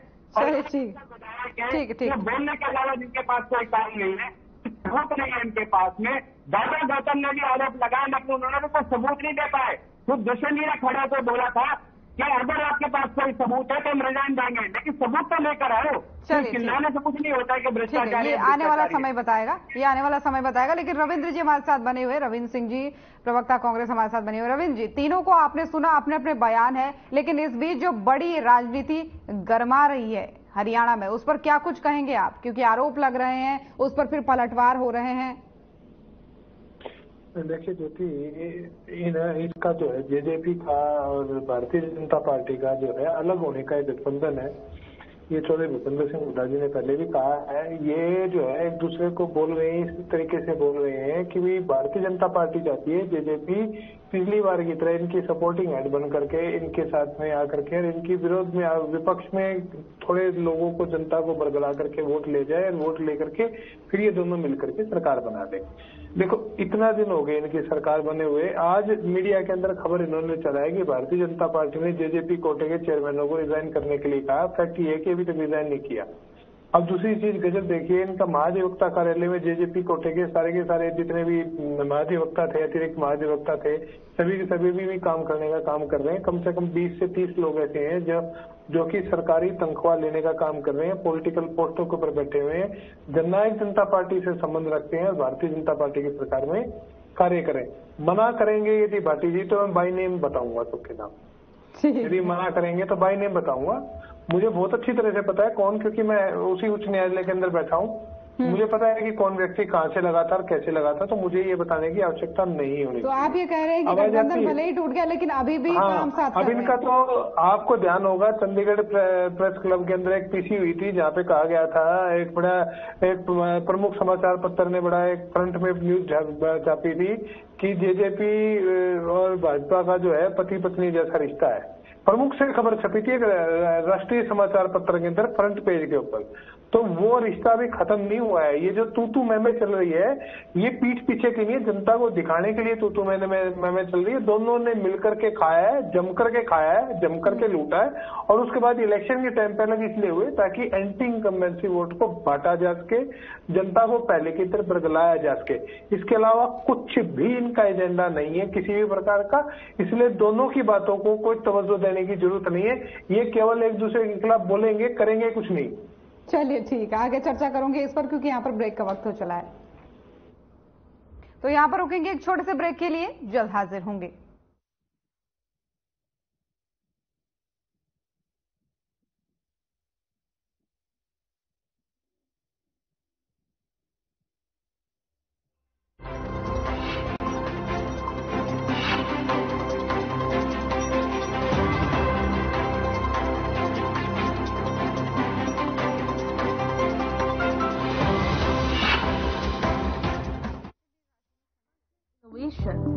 F: ठीक। बोलने के अलावा जिनके पास कोई काम नहीं है, सबूत नहीं है इनके पास में। दादा गौतम ने भी आरोप लगाया, लेकिन उन्होंने भी कोई सबूत नहीं दे पाए। खुद दुष्यंत जी ने खड़े होकर बोला था कि अगर आपके पास कोई सबूत है तो हम रिजाइन देंगे, लेकिन सबूत तो लेकर आओ। चिल्लाने से कुछ नहीं होता है कि भ्रष्टाचार।
A: ये आने वाला समय बताएगा। लेकिन रविंद्र जी हमारे साथ बने हुए, रविंद्र सिंह जी प्रवक्ता कांग्रेस हमारे साथ बने हुए। रविंद्र जी, तीनों को आपने सुना, अपने अपने बयान है, लेकिन इस बीच जो बड़ी राजनीति गरमा रही है हरियाणा में, उस पर क्या कुछ कहेंगे आप? क्योंकि आरोप लग रहे हैं, उस पर फिर पलटवार हो रहे हैं।
C: देखिए ज्योति, इसका जो है जेजेपी का और भारतीय जनता पार्टी का जो है अलग होने का एक गठबंधन है। ये चौधरी भूपेंद्र सिंह हुड्डा जी ने पहले भी कहा है। ये जो है एक दूसरे को बोल रहे हैं, इस तरीके से बोल रहे हैं कि भाई भारतीय जनता पार्टी चाहती है जेजेपी पिछली बार की तरह इनकी सपोर्टिंग हेड बन करके इनके साथ में आकर के और इनकी विरोध में विपक्ष में थोड़े लोगों को, जनता को बरगला करके वोट ले जाए और वोट लेकर के फिर ये दोनों मिलकर के सरकार बना दे। देखो, इतना दिन हो गए इनकी सरकार बने हुए। आज मीडिया के अंदर खबर इन्होंने चलाई कि भारतीय जनता पार्टी ने जेजेपी कोटे के चेयरमैनों को रिजाइन करने के लिए कहा। फैक्ट ये है कि अभी तक रिजाइन नहीं किया। अब दूसरी चीज गजब देखिए, इनका महाधिवक्ता कार्यालय में जेजेपी कोटे के सारे जितने भी महाधिवक्ता थे, अतिरिक्त महाधिवक्ता थे, सभी के सभी भी काम करने का काम कर रहे हैं। कम से कम 20 से 30 लोग ऐसे हैं जो कि सरकारी तनख्वाह लेने का काम कर रहे हैं, पॉलिटिकल पोस्टों के ऊपर बैठे हुए हैं, जननायक जनता पार्टी से संबंध रखते हैं और भारतीय जनता पार्टी की सरकार में कार्य करें। मना करेंगे यदि भाटी जी तो मैं बाई नेम बताऊंगा सबके नाम। यदि मना करेंगे तो बाई नेम बताऊंगा। मुझे बहुत अच्छी तरह से पता है कौन, क्योंकि मैं उसी उच्च न्यायालय के अंदर बैठा हूँ। मुझे पता है कि कौन व्यक्ति कहाँ से लगा था और कैसे लगा था, तो मुझे ये बताने की आवश्यकता नहीं होनी।
A: तो आप ये कह रहे हैं कि गठबंधन भले ही टूट गया लेकिन अभी भी काम साथ
C: अब इनका तो आपको ध्यान होगा, चंडीगढ़ प्रेस क्लब के अंदर एक पीसी हुई थी जहाँ पे कहा गया था, एक प्रमुख समाचार पत्र ने बड़ा एक फ्रंट में न्यूज छापी थी कि जेजेपी और भाजपा का जो है पति पत्नी जैसा रिश्ता है। प्रमुख से खबर छपी थी राष्ट्रीय समाचार पत्र के अंदर फ्रंट पेज के ऊपर। तो वो रिश्ता भी खत्म नहीं हुआ है। ये जो तू मैं चल रही है, ये पीठ पीछे के लिए जनता को दिखाने के लिए तू मैं चल रही है। दोनों ने मिलकर के खाया है, जमकर के खाया है, जमकर के लूटा है और उसके बाद इलेक्शन के टाइम पे अलग इसलिए हुए ताकि एंटी इनकम्बेंसी वोट को बांटा जा सके, जनता को पहले की तरफ बरगलाया जा सके। इसके अलावा कुछ भी इनका एजेंडा नहीं है किसी भी प्रकार का, इसलिए दोनों की बातों को कोई तवज्जो देने की जरूरत नहीं है। ये केवल एक दूसरे के खिलाफ बोलेंगे, करेंगे कुछ नहीं।
A: चलिए ठीक है, आगे चर्चा करूंगी इस पर क्योंकि यहाँ पर ब्रेक का वक्त हो चला है। तो यहाँ पर रुकेंगे एक छोटे से ब्रेक के लिए, जल्द हाजिर होंगे।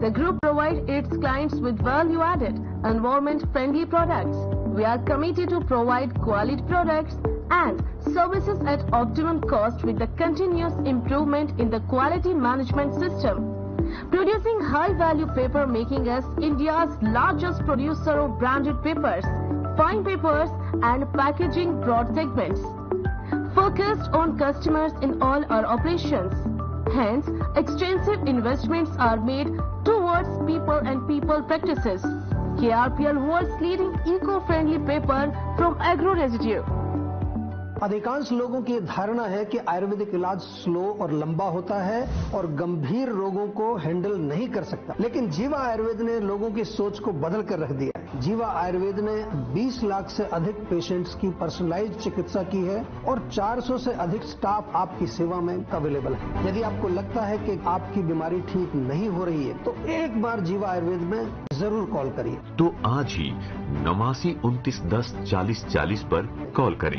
H: The group provides its clients with value-added, environment-friendly products. We are committed to provide quality products and services at optimum cost with the continuous improvement in the quality management system. Producing high-value paper, making us India's largest producer of branded papers, fine papers and packaging broad segments. Focused on customers in all our operations. Hence, extensive investments are made towards people and people practices. KRPL world's leading eco-friendly paper from agro residue.
I: अधिकांश लोगों की धारणा है कि आयुर्वेदिक इलाज स्लो और लंबा होता है और गंभीर रोगों को हैंडल नहीं कर सकता, लेकिन जीवा आयुर्वेद ने लोगों की सोच को बदल कर रख दिया है। जीवा आयुर्वेद ने 20 लाख से अधिक पेशेंट्स की पर्सनलाइज्ड चिकित्सा की है और 400 से अधिक स्टाफ आपकी सेवा में अवेलेबल है। यदि आपको लगता है कि आपकी बीमारी ठीक नहीं हो रही है तो एक बार जीवा आयुर्वेद में जरूर कॉल करिए।
J: तो आज ही 89 29 10 40 40 पर कॉल करें।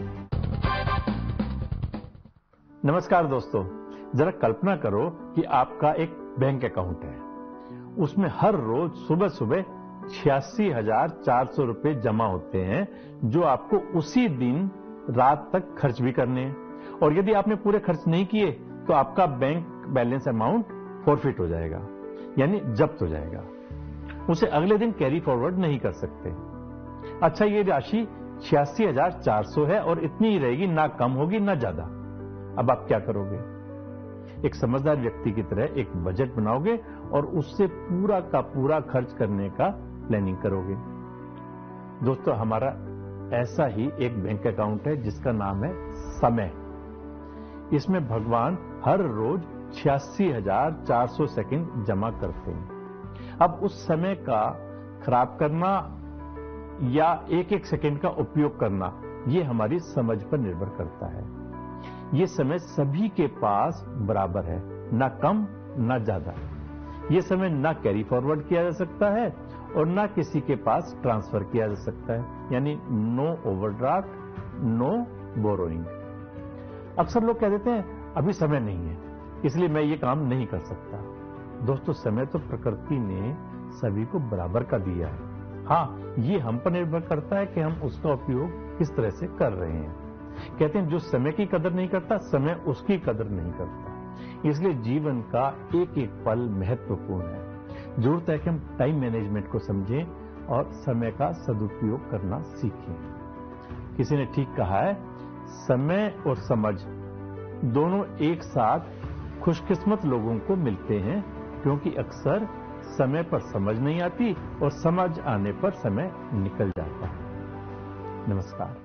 K: नमस्कार दोस्तों, जरा कल्पना करो कि आपका एक बैंक अकाउंट है। उसमें हर रोज सुबह सुबह 86,400 रुपए जमा होते हैं, जो आपको उसी दिन रात तक खर्च भी करने हैं। और यदि आपने पूरे खर्च नहीं किए तो आपका बैंक बैलेंस अमाउंट फॉरफिट हो जाएगा, यानी जब्त हो जाएगा। उसे अगले दिन कैरी फॉरवर्ड नहीं कर सकते। अच्छा, ये राशि 86,400 है और इतनी ही रहेगी, ना कम होगी ना ज्यादा। अब आप क्या करोगे? एक समझदार व्यक्ति की तरह एक बजट बनाओगे और उससे पूरा का पूरा खर्च करने का प्लानिंग करोगे। दोस्तों, हमारा ऐसा ही एक बैंक अकाउंट है जिसका नाम है समय। इसमें भगवान हर रोज 86,400 सेकंड जमा करते हैं। अब उस समय का खराब करना या एक एक सेकंड का उपयोग करना, ये हमारी समझ पर निर्भर करता है। ये समय सभी के पास बराबर है, ना कम ना ज्यादा। ये समय ना कैरी फॉरवर्ड किया जा सकता है और ना किसी के पास ट्रांसफर किया जा सकता है, यानी नो ओवरड्राफ्ट, नो बोरोइंग। अक्सर लोग कह देते हैं अभी समय नहीं है इसलिए मैं ये काम नहीं कर सकता। दोस्तों, समय तो प्रकृति ने सभी को बराबर का दिया है। हाँ, ये हम पर निर्भर करता है कि हम उसका उपयोग किस तरह से कर रहे हैं। कहते हैं जो समय की कदर नहीं करता, समय उसकी कदर नहीं करता। इसलिए जीवन का एक एक पल महत्वपूर्ण है। जरूरत है कि हम टाइम मैनेजमेंट को समझें और समय का सदुपयोग करना सीखें। किसी ने ठीक कहा है, समय और समझ दोनों एक साथ खुशकिस्मत लोगों को मिलते हैं, क्योंकि अक्सर समय पर समझ नहीं आती और समझ आने पर समय निकल जाता है। नमस्कार।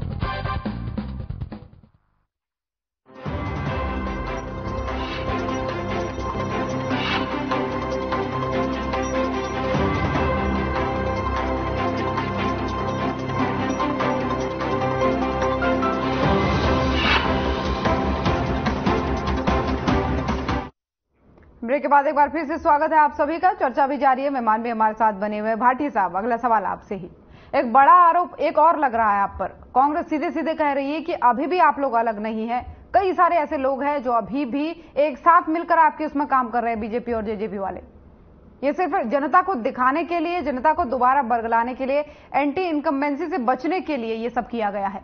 A: ब्रेक के बाद एक बार फिर से स्वागत है आप सभी का। चर्चा भी जारी है, मेहमान भी हमारे साथ बने हुए हैं। भाटी साहब, अगला सवाल आपसे ही। एक बड़ा आरोप एक और लग रहा है आप पर। कांग्रेस सीधे सीधे कह रही है कि अभी भी आप लोग अलग नहीं है। कई सारे ऐसे लोग हैं जो अभी भी एक साथ मिलकर आपके उसमें काम कर रहे हैं, बीजेपी और जेजेपी वाले। ये सिर्फ जनता को दिखाने के लिए, जनता को दोबारा बरगलाने के लिए, एंटी इनकम्बेंसी से बचने के लिए ये सब किया गया है।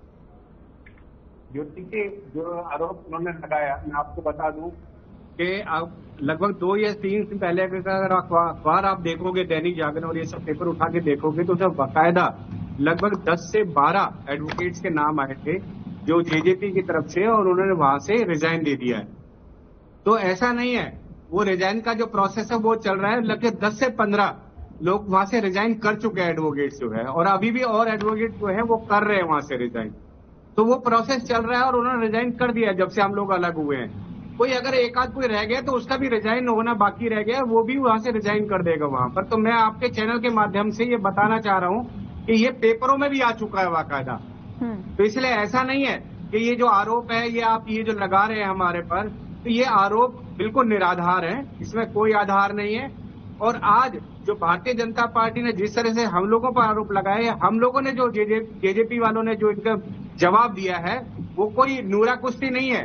F: ज्योति जी, जो आरोप उन्होंने लगाया, मैं आपको बता दूं कि आप लगभग 2 या 3 दिन पहले अगर अखबार आप देखोगे, दैनिक जागरण और ये सब पेपर उठा के देखोगे, तो सब बाकायदा लगभग 10 से 12 एडवोकेट्स के नाम आए थे जो जेजेपी की तरफ से, और उन्होंने वहां से रिजाइन दे दिया है। तो ऐसा नहीं है, वो रिजाइन का जो प्रोसेस है वो चल रहा है। लगभग 10 से 15 लोग वहां से रिजाइन कर चुके हैं, एडवोकेट्स जो है, और अभी भी और एडवोकेट जो है वो कर रहे हैं वहां से रिजाइन। तो वो प्रोसेस चल रहा है और उन्होंने रिजाइन कर दिया जब से हम लोग अलग हुए हैं। कोई अगर एक आध कोई रह गया तो उसका भी रिजाइन होना बाकी रह गया, वो भी वहां से रिजाइन कर देगा वहां पर। तो मैं आपके चैनल के माध्यम से ये बताना चाह रहा हूं कि ये पेपरों में भी आ चुका है बाकायदा। तो इसलिए ऐसा नहीं है कि ये जो आरोप है ये आप ये जो लगा रहे हैं हमारे पर, तो ये आरोप बिल्कुल निराधार है, इसमें कोई आधार नहीं है। और आज जो भारतीय जनता पार्टी ने जिस तरह से हम लोगों पर आरोप लगाए, हम लोगों ने जो जेजेपी वालों ने जो इनका जवाब दिया है, वो कोई नूरा कुश्ती नहीं है।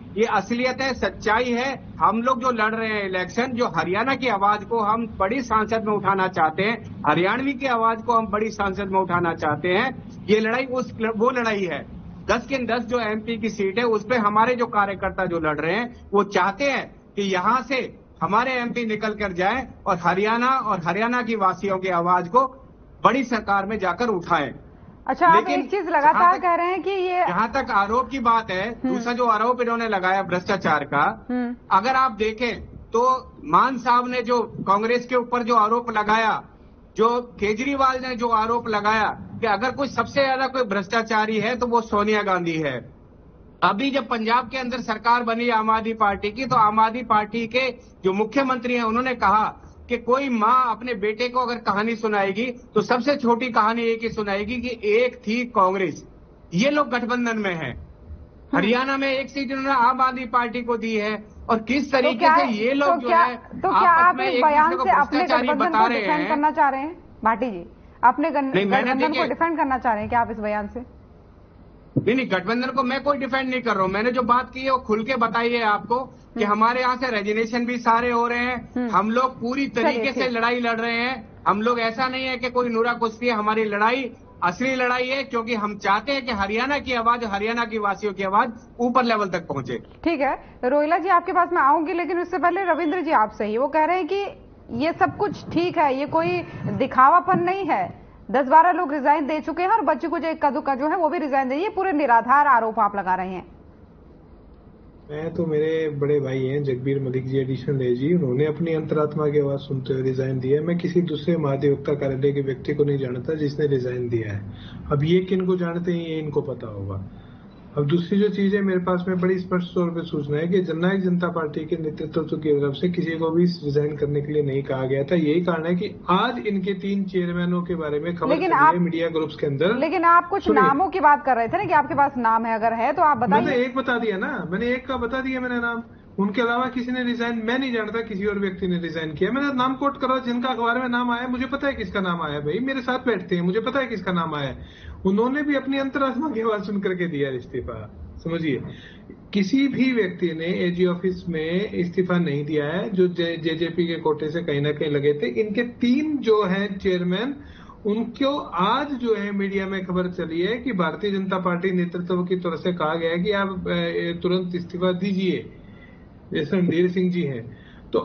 L: ये असलियत है, सच्चाई है। हम लोग जो लड़ रहे हैं इलेक्शन, जो हरियाणा की आवाज को हम बड़ी सांसद में उठाना चाहते हैं, हरियाणवी की आवाज को हम बड़ी सांसद में उठाना चाहते हैं, ये लड़ाई वो लड़ाई है। 10 के 10 जो एमपी की सीट है उस पे हमारे जो कार्यकर्ता जो लड़ रहे हैं वो चाहते हैं कि यहां से हमारे एमपी निकल कर जाएं और हरियाणा की वासियों की आवाज को बड़ी सरकार में जाकर उठाएं।
A: अच्छा, आप एक चीज लगातार कह रहे हैं कि ये
L: जहां तक आरोप की बात है, दूसरा जो आरोप इन्होंने लगाया भ्रष्टाचार का, अगर आप देखें तो मान साहब ने जो कांग्रेस के ऊपर जो आरोप लगाया, जो केजरीवाल ने जो आरोप लगाया कि अगर कोई सबसे ज्यादा कोई भ्रष्टाचारी है तो वो सोनिया गांधी है। अभी जब पंजाब के अंदर सरकार बनी आम आदमी पार्टी की, तो आम आदमी पार्टी के जो मुख्यमंत्री हैं उन्होंने कहा कि कोई माँ अपने बेटे को अगर कहानी सुनाएगी तो सबसे छोटी कहानी एक ही सुनाएगी कि एक थी कांग्रेस। ये लोग गठबंधन में हैं। हरियाणा में एक सीट इन्होंने आम आदमी पार्टी को दी है और किस तरीके से ये लोग जो है
A: तो क्या आप इस बयान से अपने गठबंधन को डिफेंड करना चाह रहे हैं भाटी जी? अपने गठबंधन को डिफेंड करना चाह रहे हैं क्या आप इस बयान से?
L: नहीं, गठबंधन को मैं कोई डिफेंड नहीं कर रहा हूँ। मैंने जो बात की है वो खुल के बताई है आपको कि हमारे यहाँ से रेजिग्नेशन भी सारे हो रहे हैं। हम लोग पूरी तरीके से लड़ाई लड़ रहे हैं। हम लोग ऐसा नहीं है कि कोई नूरा कुश्ती है, हमारी लड़ाई असली लड़ाई है, क्योंकि हम चाहते हैं कि हरियाणा की आवाज, हरियाणा की वासियों की आवाज ऊपर लेवल तक पहुंचे।
A: ठीक है, रोहिला जी आपके पास मैं आऊंगी, लेकिन उससे पहले रविंद्र जी आपसे ही, वो कह रहे हैं कि ये सब कुछ ठीक है, ये कोई दिखावापन नहीं है। 10-12 लोग रिजाइन दे चुके हैं और बच्चे को जो इक्का दुक्का जो है वो भी रिजाइन दे, ये पूरे निराधार आरोप आप लगा रहे हैं।
C: मैं तो, मेरे बड़े भाई हैं जगबीर मलिक जी, एडिशनल एजी, उन्होंने अपनी अंतरात्मा की आवाज सुनते हुए रिजाइन दिया है। मैं किसी दूसरे महाधिवक्ता कार्यालय के व्यक्ति को नहीं जानता जिसने रिजाइन दिया है। अब ये किन को जानते हैं ये इनको पता होगा। अब दूसरी जो चीज है, मेरे पास में बड़ी स्पष्ट तौर पे सूचना है कि जननायक जनता पार्टी के नेतृत्व की तरफ से किसी को भी रिजाइन करने के लिए नहीं कहा गया था। यही कारण है कि आज इनके 3 चेयरमैनों के बारे में खबर चली है मीडिया ग्रुप्स के अंदर।
A: लेकिन आप कुछ नामों की बात कर रहे थे ना कि आपके पास नाम है, अगर है तो आप बताइए।
C: मैंने एक बता दिया ना, मैंने एक का बता दिया मैंने नाम। उनके अलावा किसी ने रिजाइन, मैं नहीं जानता किसी और व्यक्ति ने रिजाइन किया। मैंने नाम कोट करा, जिनका अखबार में नाम आया मुझे पता है किसका नाम आया। भाई मेरे साथ बैठते हैं, मुझे पता है किसका नाम आया। उन्होंने भी अपनी अंतरात्मा की आवाज सुन करके दिया इस्तीफा। समझिए, किसी भी व्यक्ति ने एजी ऑफिस में इस्तीफा नहीं दिया है जो जेजेपी के कोटे से कहीं ना कहीं लगे थे। इनके 3 जो है चेयरमैन, उनको आज जो है मीडिया में खबर चली है कि भारतीय जनता पार्टी नेतृत्व की तरफ से कहा गया है कि आप तुरंत इस्तीफा दीजिए, जैसे रणधीर सिंह जी हैं। तो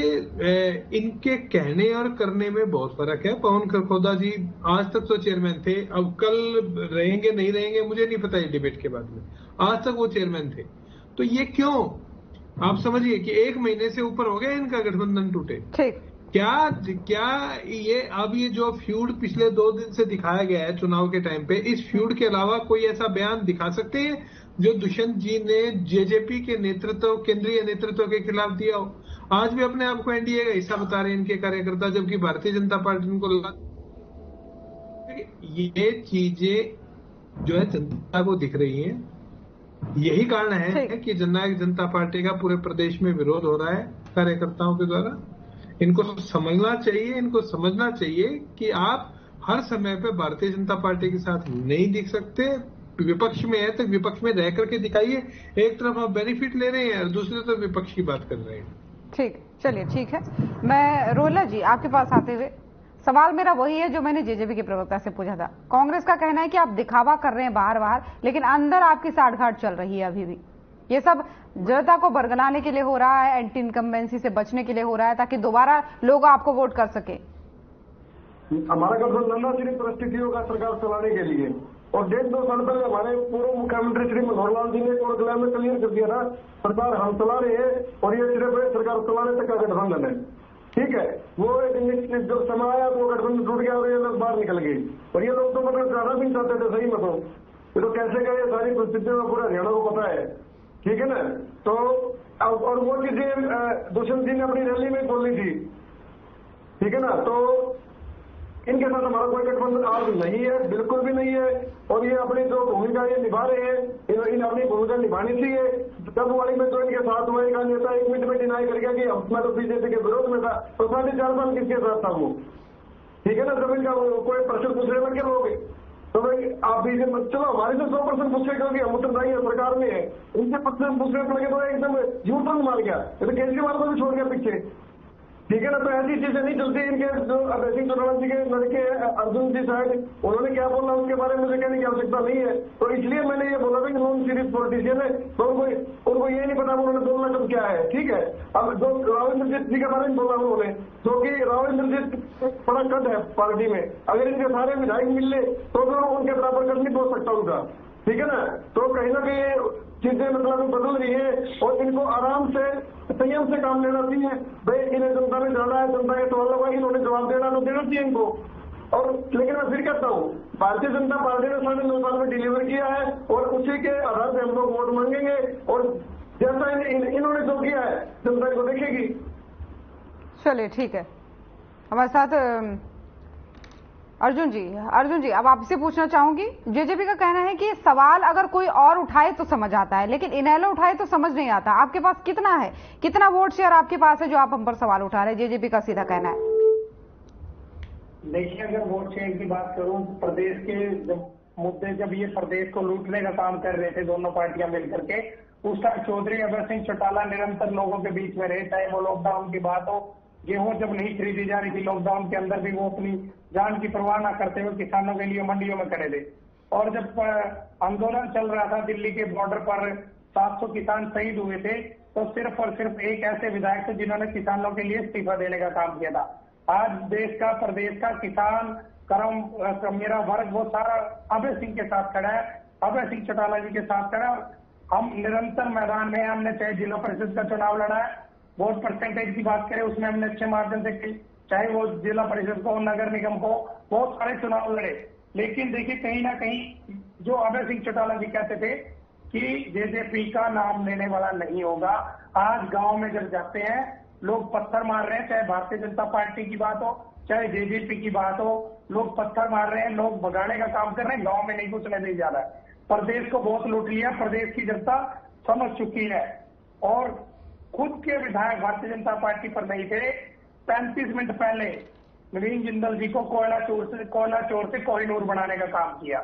C: इनके कहने और करने में बहुत फर्क है। पवन खरखोदा जी आज तक तो चेयरमैन थे, अब कल रहेंगे नहीं रहेंगे मुझे नहीं पता, ये डिबेट के बाद में। आज तक वो चेयरमैन थे। तो ये क्यों, आप समझिए कि 1 महीने से ऊपर हो गया इनका गठबंधन टूटे।
A: ठीक,
C: क्या ये अब ये जो फ्यूड पिछले 2 दिन से दिखाया गया है चुनाव के टाइम पे, इस फ्यूड के अलावा कोई ऐसा बयान दिखा सकते हैं जो दुष्यंत जी ने जेजेपी के नेतृत्व, केंद्रीय नेतृत्व के खिलाफ दिया हो? आज भी अपने आप को एनडीए का हिस्सा बता रहे हैं इनके कार्यकर्ता, जबकि भारतीय जनता पार्टी उनको ये चीजें जो है जनता को दिख रही हैं। यही कारण है कि जननायक जनता पार्टी का पूरे प्रदेश में विरोध हो रहा है कार्यकर्ताओं के द्वारा। इनको समझना चाहिए, इनको समझना चाहिए कि आप हर समय पे भारतीय जनता पार्टी के साथ नहीं दिख सकते। विपक्ष में है तो विपक्ष में रह करके दिखाइए। एक तरफ आप बेनिफिट ले रहे हैं और दूसरी तरफ विपक्ष की बात कर रहे हैं।
A: ठीक, चलिए ठीक है। मैं रोहिला जी आपके पास आते हुए, सवाल मेरा वही है जो मैंने जेजेपी के प्रवक्ता से पूछा था। कांग्रेस का कहना है कि आप दिखावा कर रहे हैं बाहर, लेकिन अंदर आपकी साठगांठ चल रही है अभी भी। ये सब जनता को बरगलाने के लिए हो रहा है, एंटी इनकम्बेंसी से बचने के लिए हो रहा है, ताकि दोबारा लोग आपको वोट कर सके।
E: हमारा गठबंधन सिर्फ परिस्थितियों का सरकार चलाने के लिए, और 1.5-2 साल पहले हमारे पूर्व मुख्यमंत्री श्री मनोहर लाल जी ने कोर्ट में क्लियर कर दिया था, सरकार हम चला रहे हैं और ये सिर्फ सरकार चलाने तक का गठबंधन है। ठीक है, वो एक निश्चित जब समय आया तो गठबंधन टूट गया और ये लोग बाहर निकल गए। और ये लोग तो मतलब जाना भी चाहते थे, सही मतलब ये तो कैसे गए सारी परिस्थितियों में पूरा हरियाणा को पता है। ठीक है ना, तो और वो चीजें दुष्यंत जी ने अपनी रैली में बोली थी। ठीक है ना, तो इनके साथ हमारा कोई गठबंधन आज नहीं है, बिल्कुल भी नहीं है। और ये अपनी जो भूमिका ये निभा रहे हैं, इन अपनी भूमिका निभानी चाहिए। तबवाड़ी में तो इनके साथ हुआ एक नेता 1 मिनट में डिनाई कर गया कि मैं तो बीजेपी के विरोध में था, तो 4.5 साल किसके साथ था वो? ठीक है ना, जब इनका कोई प्रश्न पूछ रहे हैं लोग, तो भाई आप भी चलो हमारे से 100% पूछे क्योंकि हम उत्तरदायी है, सरकार में है, उनसे पूछने पड़ गए तो एकदम यू टर्न मार गया। तो केजरीवाल को भी छोड़ गया पीछे, ठीक है ना। तो ऐसी चीजें नहीं चलती। इनके जो अभय सिंह चौटाला जी के लड़के हैं अर्जुन जी साहब, उन्होंने क्या बोला उसके बारे में मुझे कहने की आवश्यकता नहीं है। तो इसलिए मैंने ये बोला था कि नॉन सीरियस पॉलिटिशियन है, तो उनको ये नहीं पता उन्होंने बोलना कब क्या है, ठीक है। अब जो राव इंद्रजीत जी के बारे में बोला उन्होंने, जो कि राव इंद्रजीत बड़ा कद है पार्टी में, अगर इनके सारे विधायक मिल ले तो भी उनके बराबर कद नहीं पहुंच सकता उनका, ठीक है ना। तो कहीं ना कहीं चीजें मतलब बदल रही है और इनको आराम से संयम से काम लेना चाहिए। भाई इन्हें जनता में जाना है, जनता के सवालों का इन्होंने जवाब देना तो देना चाहिए इनको। और लेकिन मैं फिर कहता हूँ, भारतीय जनता पार्टी ने 9.5 साल में डिलीवर किया है और उसी के आधार से हम लोग वोट मांगेंगे और जैसा इन्होंने जो किया है जनता को देखेगी।
A: चलिए ठीक है, हमारे साथ अर्जुन जी, अब आपसे पूछना चाहूंगी, जेजेपी का कहना है कि सवाल अगर कोई और उठाए तो समझ आता है, लेकिन इनेलो उठाए तो समझ नहीं आता। आपके पास कितना है, कितना वोट शेयर आपके पास है जो आप हम पर सवाल उठा रहे हैं? जेजेपी का सीधा कहना है।
G: देखिए, अगर वोट शेयर की बात करूं, प्रदेश के मुद्दे जब ये प्रदेश को लूटने का काम कर रहे थे दोनों पार्टियां मिलकर के, उस टाइम चौधरी अभय सिंह चौटाला निरंतर लोगों के बीच में रहे, चाहे वो लॉकडाउन की बात हो, गेहूं जब नहीं खरीदी जा रही थी लॉकडाउन के अंदर भी वो अपनी जान की परवाह न करते हुए किसानों के लिए मंडियों में खड़े थे। और जब आंदोलन चल रहा था दिल्ली के बॉर्डर पर, 700 किसान शहीद हुए थे, तो सिर्फ और सिर्फ एक ऐसे विधायक थे जिन्होंने किसानों के लिए इस्तीफा देने का काम किया था। आज देश का, प्रदेश का किसान कर्म मेरा वर्ग वो सारा अभय सिंह के साथ खड़ा है, अभय सिंह चौटाला जी के साथ खड़ा है। हम निरंतर मैदान में, हमने चाहे जिला परिषद का चुनाव लड़ा है, वोट परसेंटेज की बात करें उसमें हमने अच्छे मार्जिन से की, चाहे वो जिला परिषद को, नगर निगम को, बहुत सारे चुनाव लड़े। लेकिन देखिए, कहीं ना कहीं जो अभय सिंह चौटाला जी कहते थे कि जेजेपी का नाम लेने वाला नहीं होगा, आज गांव में जब जाते हैं लोग पत्थर मार रहे हैं, चाहे भारतीय जनता पार्टी की बात हो, चाहे जेजेपी की बात हो, लोग पत्थर मार रहे हैं, लोग भगाने का काम कर रहे हैं, गाँव में नहीं घुसने नहीं जा रहा है। प्रदेश को बहुत लूट लिया, प्रदेश की जनता समझ चुकी है। और खुद के विधायक भारतीय जनता पार्टी पर नहीं थे। 35 मिनट पहले नवीन जिंदल जी को कोयला चोर से कोहिनूर बनाने का काम किया।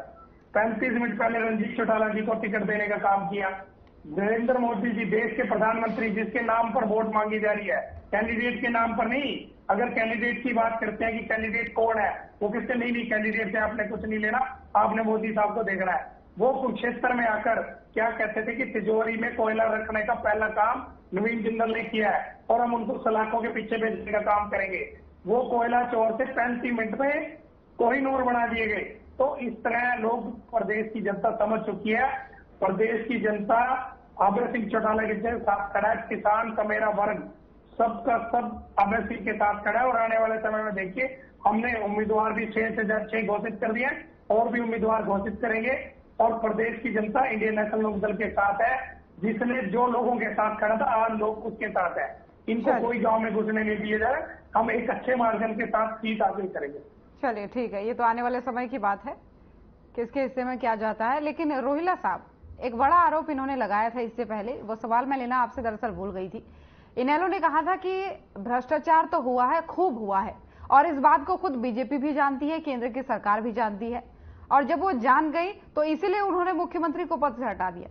G: 35 मिनट पहले रणजीत चौटाला जी को टिकट देने का काम किया। नरेंद्र मोदी जी, देश के प्रधानमंत्री, जिसके नाम पर वोट मांगी जा रही है, कैंडिडेट के नाम पर नहीं। अगर कैंडिडेट की बात करते हैं कि कैंडिडेट कौन है, वो किससे नहीं कैंडिडेट से आपने कुछ नहीं लेना, आपने मोदी साहब को देखना है। वो कुरुक्षेत्र में आकर क्या कहते थे कि तिजोरी में कोयला रखने का पहला काम नवीन जिंदल ने किया है और हम उनको सलाखों के पीछे भेजने का काम करेंगे। वो कोयला चोर से 35 मिनट में कोहिनूर बना दिए गए। तो इस तरह लोग, प्रदेश की जनता समझ चुकी है। प्रदेश की जनता अभय सिंह चौटाला के साथ खड़ा है, किसान का मेरा वर्ग सबका सब अभय सिंह के साथ खड़ा है। और आने वाले समय में देखिए, हमने उम्मीदवार भी 6 से 6 घोषित कर दिए और भी उम्मीदवार घोषित करेंगे। और प्रदेश की जनता इंडियन नेशनल लोकदल के साथ है, जिसने जो लोगों के साथ खड़ा था आज लोग उसके साथ है। इनको कोई गांव में घुसने नहीं दिए जा रहे। हम एक अच्छे मार्जिन के साथ सीट हासिल करेंगे।
A: चलिए ठीक है, ये तो आने वाले समय की बात है किसके हिस्से में क्या जाता है। लेकिन रोहिला साहब, एक बड़ा आरोप इन्होंने लगाया था इससे पहले, वो सवाल मैं लेना आपसे दरअसल भूल गई थी। इनेलो ने कहा था कि भ्रष्टाचार तो हुआ है, खूब हुआ है, और इस बात को खुद बीजेपी भी जानती है, केंद्र की सरकार भी जानती है, और जब वो जान गई तो इसीलिए उन्होंने मुख्यमंत्री को पद से हटा दिया।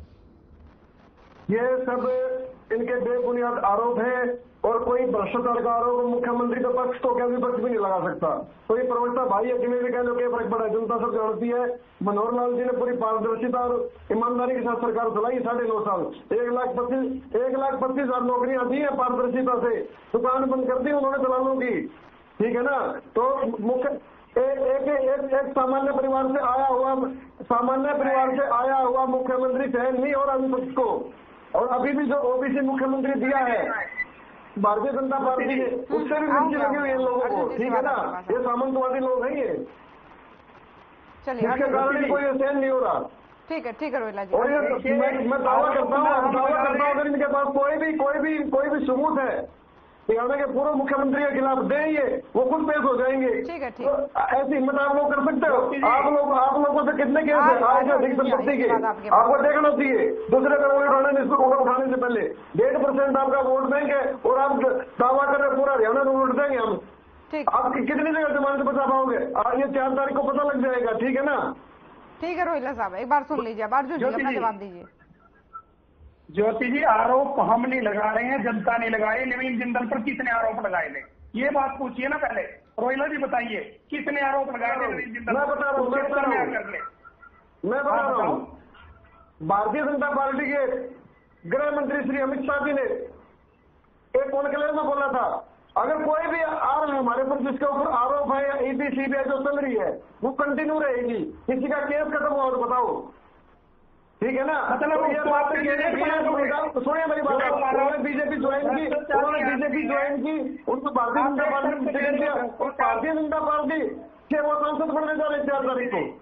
E: ये सब इनके बेबुनियाद आरोप है और कोई भ्रष्टाचार का आरोप मुख्यमंत्री का पक्ष तो क्या विपक्ष भी नहीं लगा सकता। तो ये प्रवक्ता भाई है, जिन्हें भी कह लो क्या फर्क पड़ा, जनता सब जानती है। मनोहर लाल जी ने पूरी पारदर्शिता और ईमानदारी के साथ सरकार चलाई 9.5 साल। 1,25,000 नौकरियां दी है पारदर्शिता से, दुकान बंद कर दी उन्होंने दलालों की, ठीक है ना। तो मुख्य एक सामान्य परिवार से आया हुआ मुख्यमंत्री सहन नहीं हो रहा विपक्ष को। और अभी भी जो ओबीसी मुख्यमंत्री दिया है भारतीय जनता पार्टी ने, उससे भी मिर्ची लगी हुई है लोगों को, ठीक है ना। ये सामंतवादी लोग नहीं है, जिसके कारण कोई सहन नहीं हो रहा।
A: ठीक है रोहिला जी।
E: और ये मैं दावा करता हूँ अगर इनके पास कोई भी सबूत है हरियाणा के पूर्व मुख्यमंत्री के खिलाफ देंगे, वो खुद पेश हो जाएंगे।
A: ठीक है।
E: तो ऐसी हिम्मत आप लोग कर सकते हो? आप लोगों से कितने केस है आज अधिक संपत्ति के, आपको देखना चाहिए। दूसरे का उठाने से पहले 1.5% आपका वोट बैंक है और आप दावा कर रहे पूरा हरियाणा में वोट देंगे हम। आप कितनी जगह जमानत बचा पाओगे? ये 4 तारीख को पता लग जाएगा, ठीक है ना।
A: ठीक है रोहिला साहब, एक बार सुन लीजिए। अब अर्जुन जी अपना जवाब दीजिए।
G: ज्योति जी, आरोप हम नहीं लगा रहे हैं, जनता नहीं लगाए। नवीन जिंदल पर किसने आरोप लगाए थे, ये बात पूछिए ना पहले। रोहिला जी बताइए, किसने आरोप लगाए थे नवीन जिंदल?
E: मैं बता रहा हूँ, भारतीय जनता पार्टी के गृह मंत्री श्री अमित शाह जी ने एक कॉन्क्लेव में बोला था, अगर कोई भी आ रहा है हमारे पर जिसके ऊपर आरोप है या ईडी सीबीआई जो चल रही है वो कंटिन्यू रहेगी, किसी का केस खत्म हुआ तो बताओ, ठीक है ना? मतलब ये बात सुनिए मेरी बात, उन्होंने बीजेपी ज्वाइन की, उनको भारतीय जनता पार्टी ने टिकट दिया और भारतीय जनता पार्टी के वो सांसद बनने जा रहे 4 तारीख को।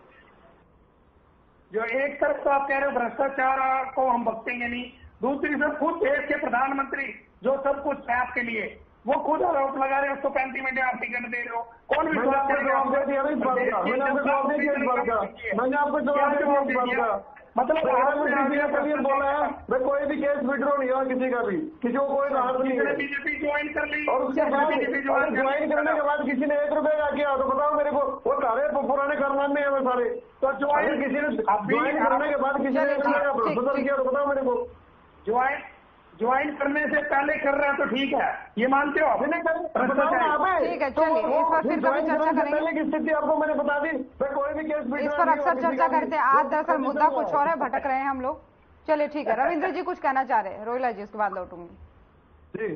G: जो एक तरफ तो आप कह रहे हो भ्रष्टाचार को हम बख्शेंगे नहीं, दूसरी तरफ खुद देश के प्रधानमंत्री जो सब कुछ है आपके लिए, वो खुद आरोप लगा रहे हो, उसको 35 मिनट आप टिकट दे रहे हो। कौन विश्वास करेगा? मैंने आपको जवाब दिया। मतलब बोला है भाई कोई भी केस विड्रॉ नहीं हुआ किसी का भी, किसी को कोई राहत नहीं है। बीजेपी ज्वाइन कर ली और उसके बाद ज्वाइन करने के बाद किसी ने 1 रुपए का किया तो बताओ मेरे को, वो सारे पुराने कारनामे हैं वो सारे। तो ज्वाइन किसी ने ज्वाइन करने के बाद किसी ने 1 रुपए का भ्रष्टाचार किया तो बताओ मेरे को। ज्वाइन करने से पहले कर रहे हैं तो ठीक है, ये मानते हो?
A: ठीक है, चलिए इस पर फिर कभी चर्चा करेंगे।
E: पहले की स्थिति आपको मैंने बता दी, कोई भी केस
A: इस पर अक्सर चर्चा करते हैं। आज दरअसल मुद्दा कुछ और है, भटक रहे हैं हम लोग। चलिए ठीक है, रविंद्र जी कुछ कहना चाह रहे हैं, रोहिला जी उसके बाद लौटूंगी
C: जी।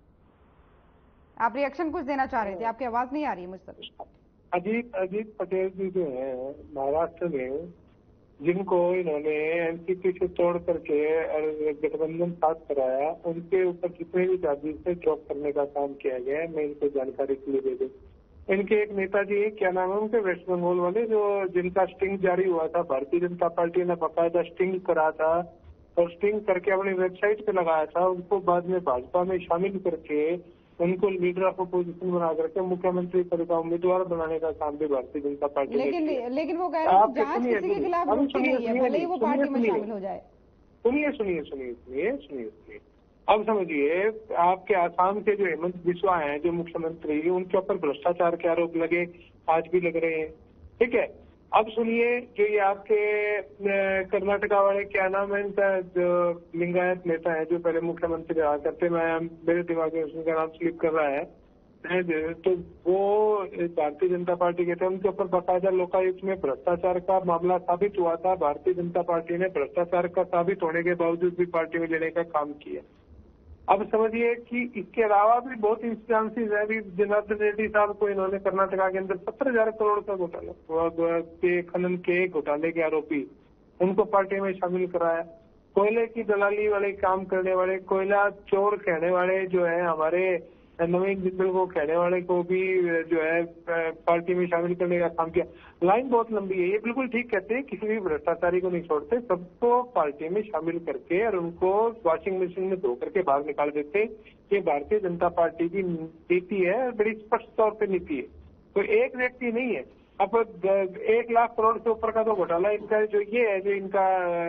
A: आप रिएक्शन कुछ देना चाह रहे थे, आपकी आवाज नहीं आ रही है मुझ तक।
C: अजीत पटेल जी जो है महाराष्ट्र में, जिनको इन्होंने एनसीपी से तोड़ करके गठबंधन साथ कराया, उनके ऊपर जितने भी चार्जेस थे ड्रॉप करने का काम किया गया है। मैं इनको जानकारी के लिए दे दूं, इनके एक नेताजी क्या नाम है उनके, वेस्ट बंगाल वाले, जो जिनका स्टिंग जारी हुआ था, भारतीय जनता पार्टी ने बकायदा स्टिंग करा था और स्टिंग करके अपनी वेबसाइट पे लगाया था, उनको बाद में भाजपा में शामिल करके उनको लीडर ऑफ अपोजिशन बना करके मुख्यमंत्री पद का उम्मीदवार बनाने का काम भी भारतीय जनता पार्टी ने।
A: लेकिन वो कह रहे हैं जांच किसी के खिलाफ रुकती नहीं है, भले ही वो पार्टी में शामिल हो जाए।
C: सुनिए, अब समझिए, आपके आसाम के जो हेमंत बिस्वा हैं जो मुख्यमंत्री, उनके ऊपर भ्रष्टाचार के आरोप लगे, आज भी लग रहे हैं, ठीक है। अब सुनिए, जो ये आपके कर्नाटका वाले क्या नाम है इनका, जो लिंगायत नेता है जो पहले मुख्यमंत्री रहा करते, मेरे दिमाग में उनका नाम स्लिप कर रहा है, तो वो भारतीय जनता पार्टी के थे, उनके ऊपर बाकायदा लोकायुक्त में भ्रष्टाचार का मामला साबित हुआ था। भारतीय जनता पार्टी ने भ्रष्टाचार का साबित होने के बावजूद भी पार्टी में लेने का काम किया। अब समझिए कि इसके अलावा भी बहुत इंस्टेंसेस है। अभी जनार्दन रेड्डी साहब को इन्होंने कर्नाटका के अंदर 17,000 करोड़ का घोटाला के खनन के घोटाले के आरोपी, उनको पार्टी में शामिल कराया। कोयले की दलाली वाले काम करने वाले, कोयला चोर कहने वाले जो है हमारे नवीन जिंदल को कहने वाले को भी जो है पार्टी में शामिल करने का काम किया। लाइन बहुत लंबी है, ये बिल्कुल ठीक कहते हैं, किसी भी भ्रष्टाचारी को नहीं छोड़ते, सबको पार्टी में शामिल करके और उनको वॉशिंग मशीन में धो करके बाहर निकाल देते। ये भारतीय जनता पार्टी की नीति है, बड़ी स्पष्ट तौर पर नीति है। तो एक व्यक्ति नहीं है। अब 1 लाख करोड़ से ऊपर का तो घोटाला इनका जो ये है, जो इनका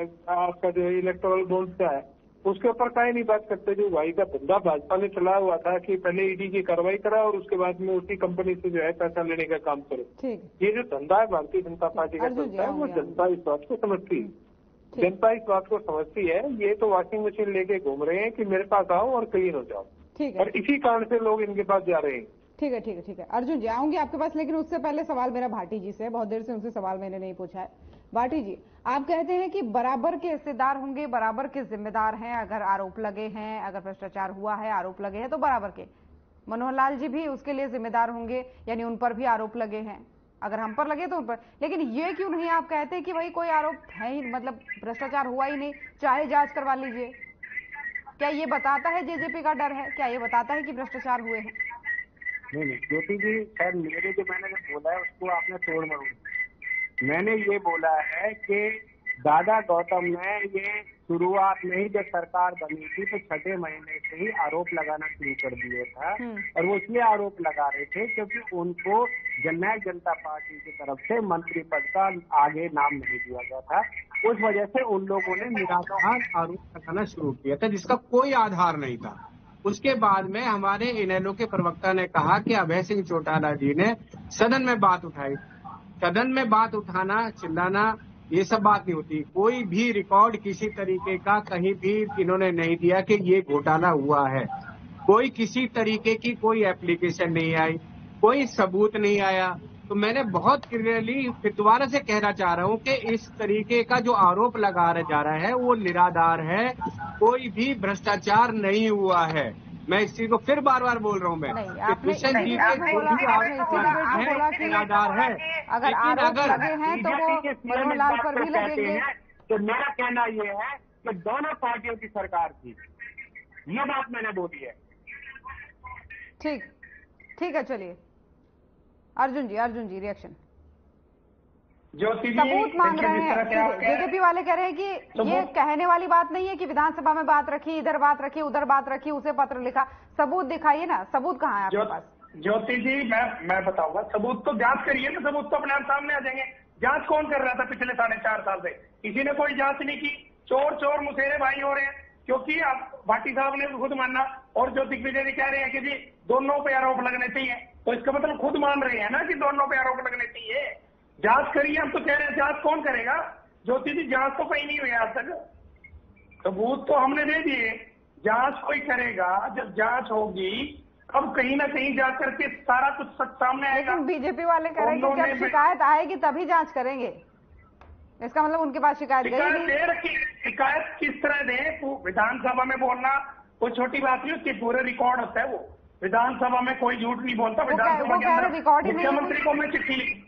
C: आपका जो इलेक्टोरल बॉन्ड का है, उसके ऊपर कहीं नहीं बात करते। जो भाई का धंधा भाजपा ने चला हुआ था कि पहले ईडी की कार्रवाई करा और उसके बाद में उसी कंपनी से जो है पैसा लेने का काम करो। ये जो धंधा है भारतीय जनता पार्टी का चलता है, वो जनता इस बात को समझती है। जनता इस बात को समझती है। ये तो वॉशिंग मशीन लेके घूम रहे हैं कि मेरे पास आओ और क्लीन हो जाओ, और इसी कारण से लोग इनके पास जा रहे हैं।
A: ठीक है अर्जुन जी, आऊंगी आपके पास, लेकिन उससे पहले सवाल मेरा भाटी जी से, बहुत देर से उनसे सवाल मैंने नहीं पूछा है। भाटी जी, आप कहते हैं कि बराबर के हिस्सेदार होंगे, बराबर के जिम्मेदार हैं। अगर आरोप लगे हैं, अगर भ्रष्टाचार हुआ है, आरोप लगे हैं, तो बराबर के। मनोहर लाल जी भी उसके लिए जिम्मेदार होंगे, यानी उन पर भी आरोप लगे हैं। अगर हम पर लगे तो उन पर, लेकिन ये क्यों नहीं आप कहते हैं कि भाई कोई आरोप है ही, मतलब भ्रष्टाचार हुआ ही नहीं, चाहे जांच करवा लीजिए। क्या ये बताता है जेजेपी का डर है? क्या ये बताता है कि भ्रष्टाचार हुए हैं?
F: नहीं, ज्योति जी, सर मैंने जो बोला है उसको आपने तोड़ मरोड़। मैंने ये बोला है कि दादा गौतम ने ये शुरुआत में ही जब सरकार बनी थी तो 6 महीने से ही आरोप लगाना शुरू कर दिया था, और वो इसलिए आरोप लगा रहे थे क्योंकि उनको जननायक जनता पार्टी की तरफ से मंत्री पद का आगे नाम नहीं दिया गया था। उस वजह से उन लोगों ने निराधार आरोप लगाना शुरू किया था जिसका कोई आधार नहीं था। उसके बाद में हमारे इनेलो के प्रवक्ता ने कहा कि अभय सिंह चौटाला जी ने सदन में बात उठाई
L: सदन में बात उठाना, चिल्लाना, ये सब बात नहीं होती। कोई भी रिकॉर्ड किसी तरीके का कहीं भी इन्होंने नहीं दिया कि ये घोटाला हुआ है। कोई किसी तरीके की कोई एप्लीकेशन नहीं आई, कोई सबूत नहीं आया। तो मैंने बहुत क्लियरली फिर दोबारा से कहना चाह रहा हूं कि इस तरीके का जो आरोप लगा जा रहा है वो निराधार है। कोई भी भ्रष्टाचार नहीं हुआ है। मैं इस चीज को फिर बार बार बोल रहा हूं मैं कि दुष्यंत जी के निराधार है।
A: अगर आरोप लगे हैं तो वो मनोहर लाल पर भी लगेंगे।
F: तो मेरा कहना ये है कि दोनों पार्टियों की सरकार थी, ये बात मैंने बोली है।
A: ठीक है, चलिए अर्जुन जी रिएक्शन।
G: ज्योति जी
A: सबूत मांग रहे हैं। जेजेपी वाले कह रहे हैं कि ये कहने वाली बात नहीं है कि विधानसभा में बात रखी, इधर बात रखी, उधर बात रखी, उसे पत्र लिखा। सबूत दिखाइए ना, सबूत कहाँ है आपके पास?
G: ज्योति जी मैं बताऊंगा। सबूत तो जांच करिए ना, सबूत तो अपने आप सामने आ जाएंगे। जांच कौन कर रहा था पिछले 4.5 साल से? किसी ने कोई जांच नहीं की। चोर मुसेरे भाई हो रहे हैं, क्योंकि आप भाटी साहब ने खुद मानना और जो दिग्विजय जी कह रहे हैं कि जी दोनों पे आरोप लगने चाहिए, तो इसका मतलब खुद मान रहे हैं ना कि दोनों पे आरोप लगने चाहिए। जांच करिए। हम तो कह रहे हैं जांच कौन करेगा? ज्योति जी जांच तो कहीं नहीं हुई आज तक। सबूत तो हमने दे दिए, जांच कोई करेगा। जब जांच होगी अब कहीं ना कहीं जा करके सारा कुछ सच सामने आएगा।
A: लेकिन बीजेपी वाले कह रहे हैं कि जब शिकायत आएगी तभी जांच करेंगे। इसका मतलब उनके पास शिकायत
G: दे रखी। शिकायत किस तरह दें? विधानसभा में बोलना कोई छोटी बात नहीं, उसके पूरे रिकॉर्ड होता है। वो विधानसभा में कोई झूठ नहीं बोलता। विधानसभा के अंदर मुख्यमंत्री को हमने चिट्ठी लिखी,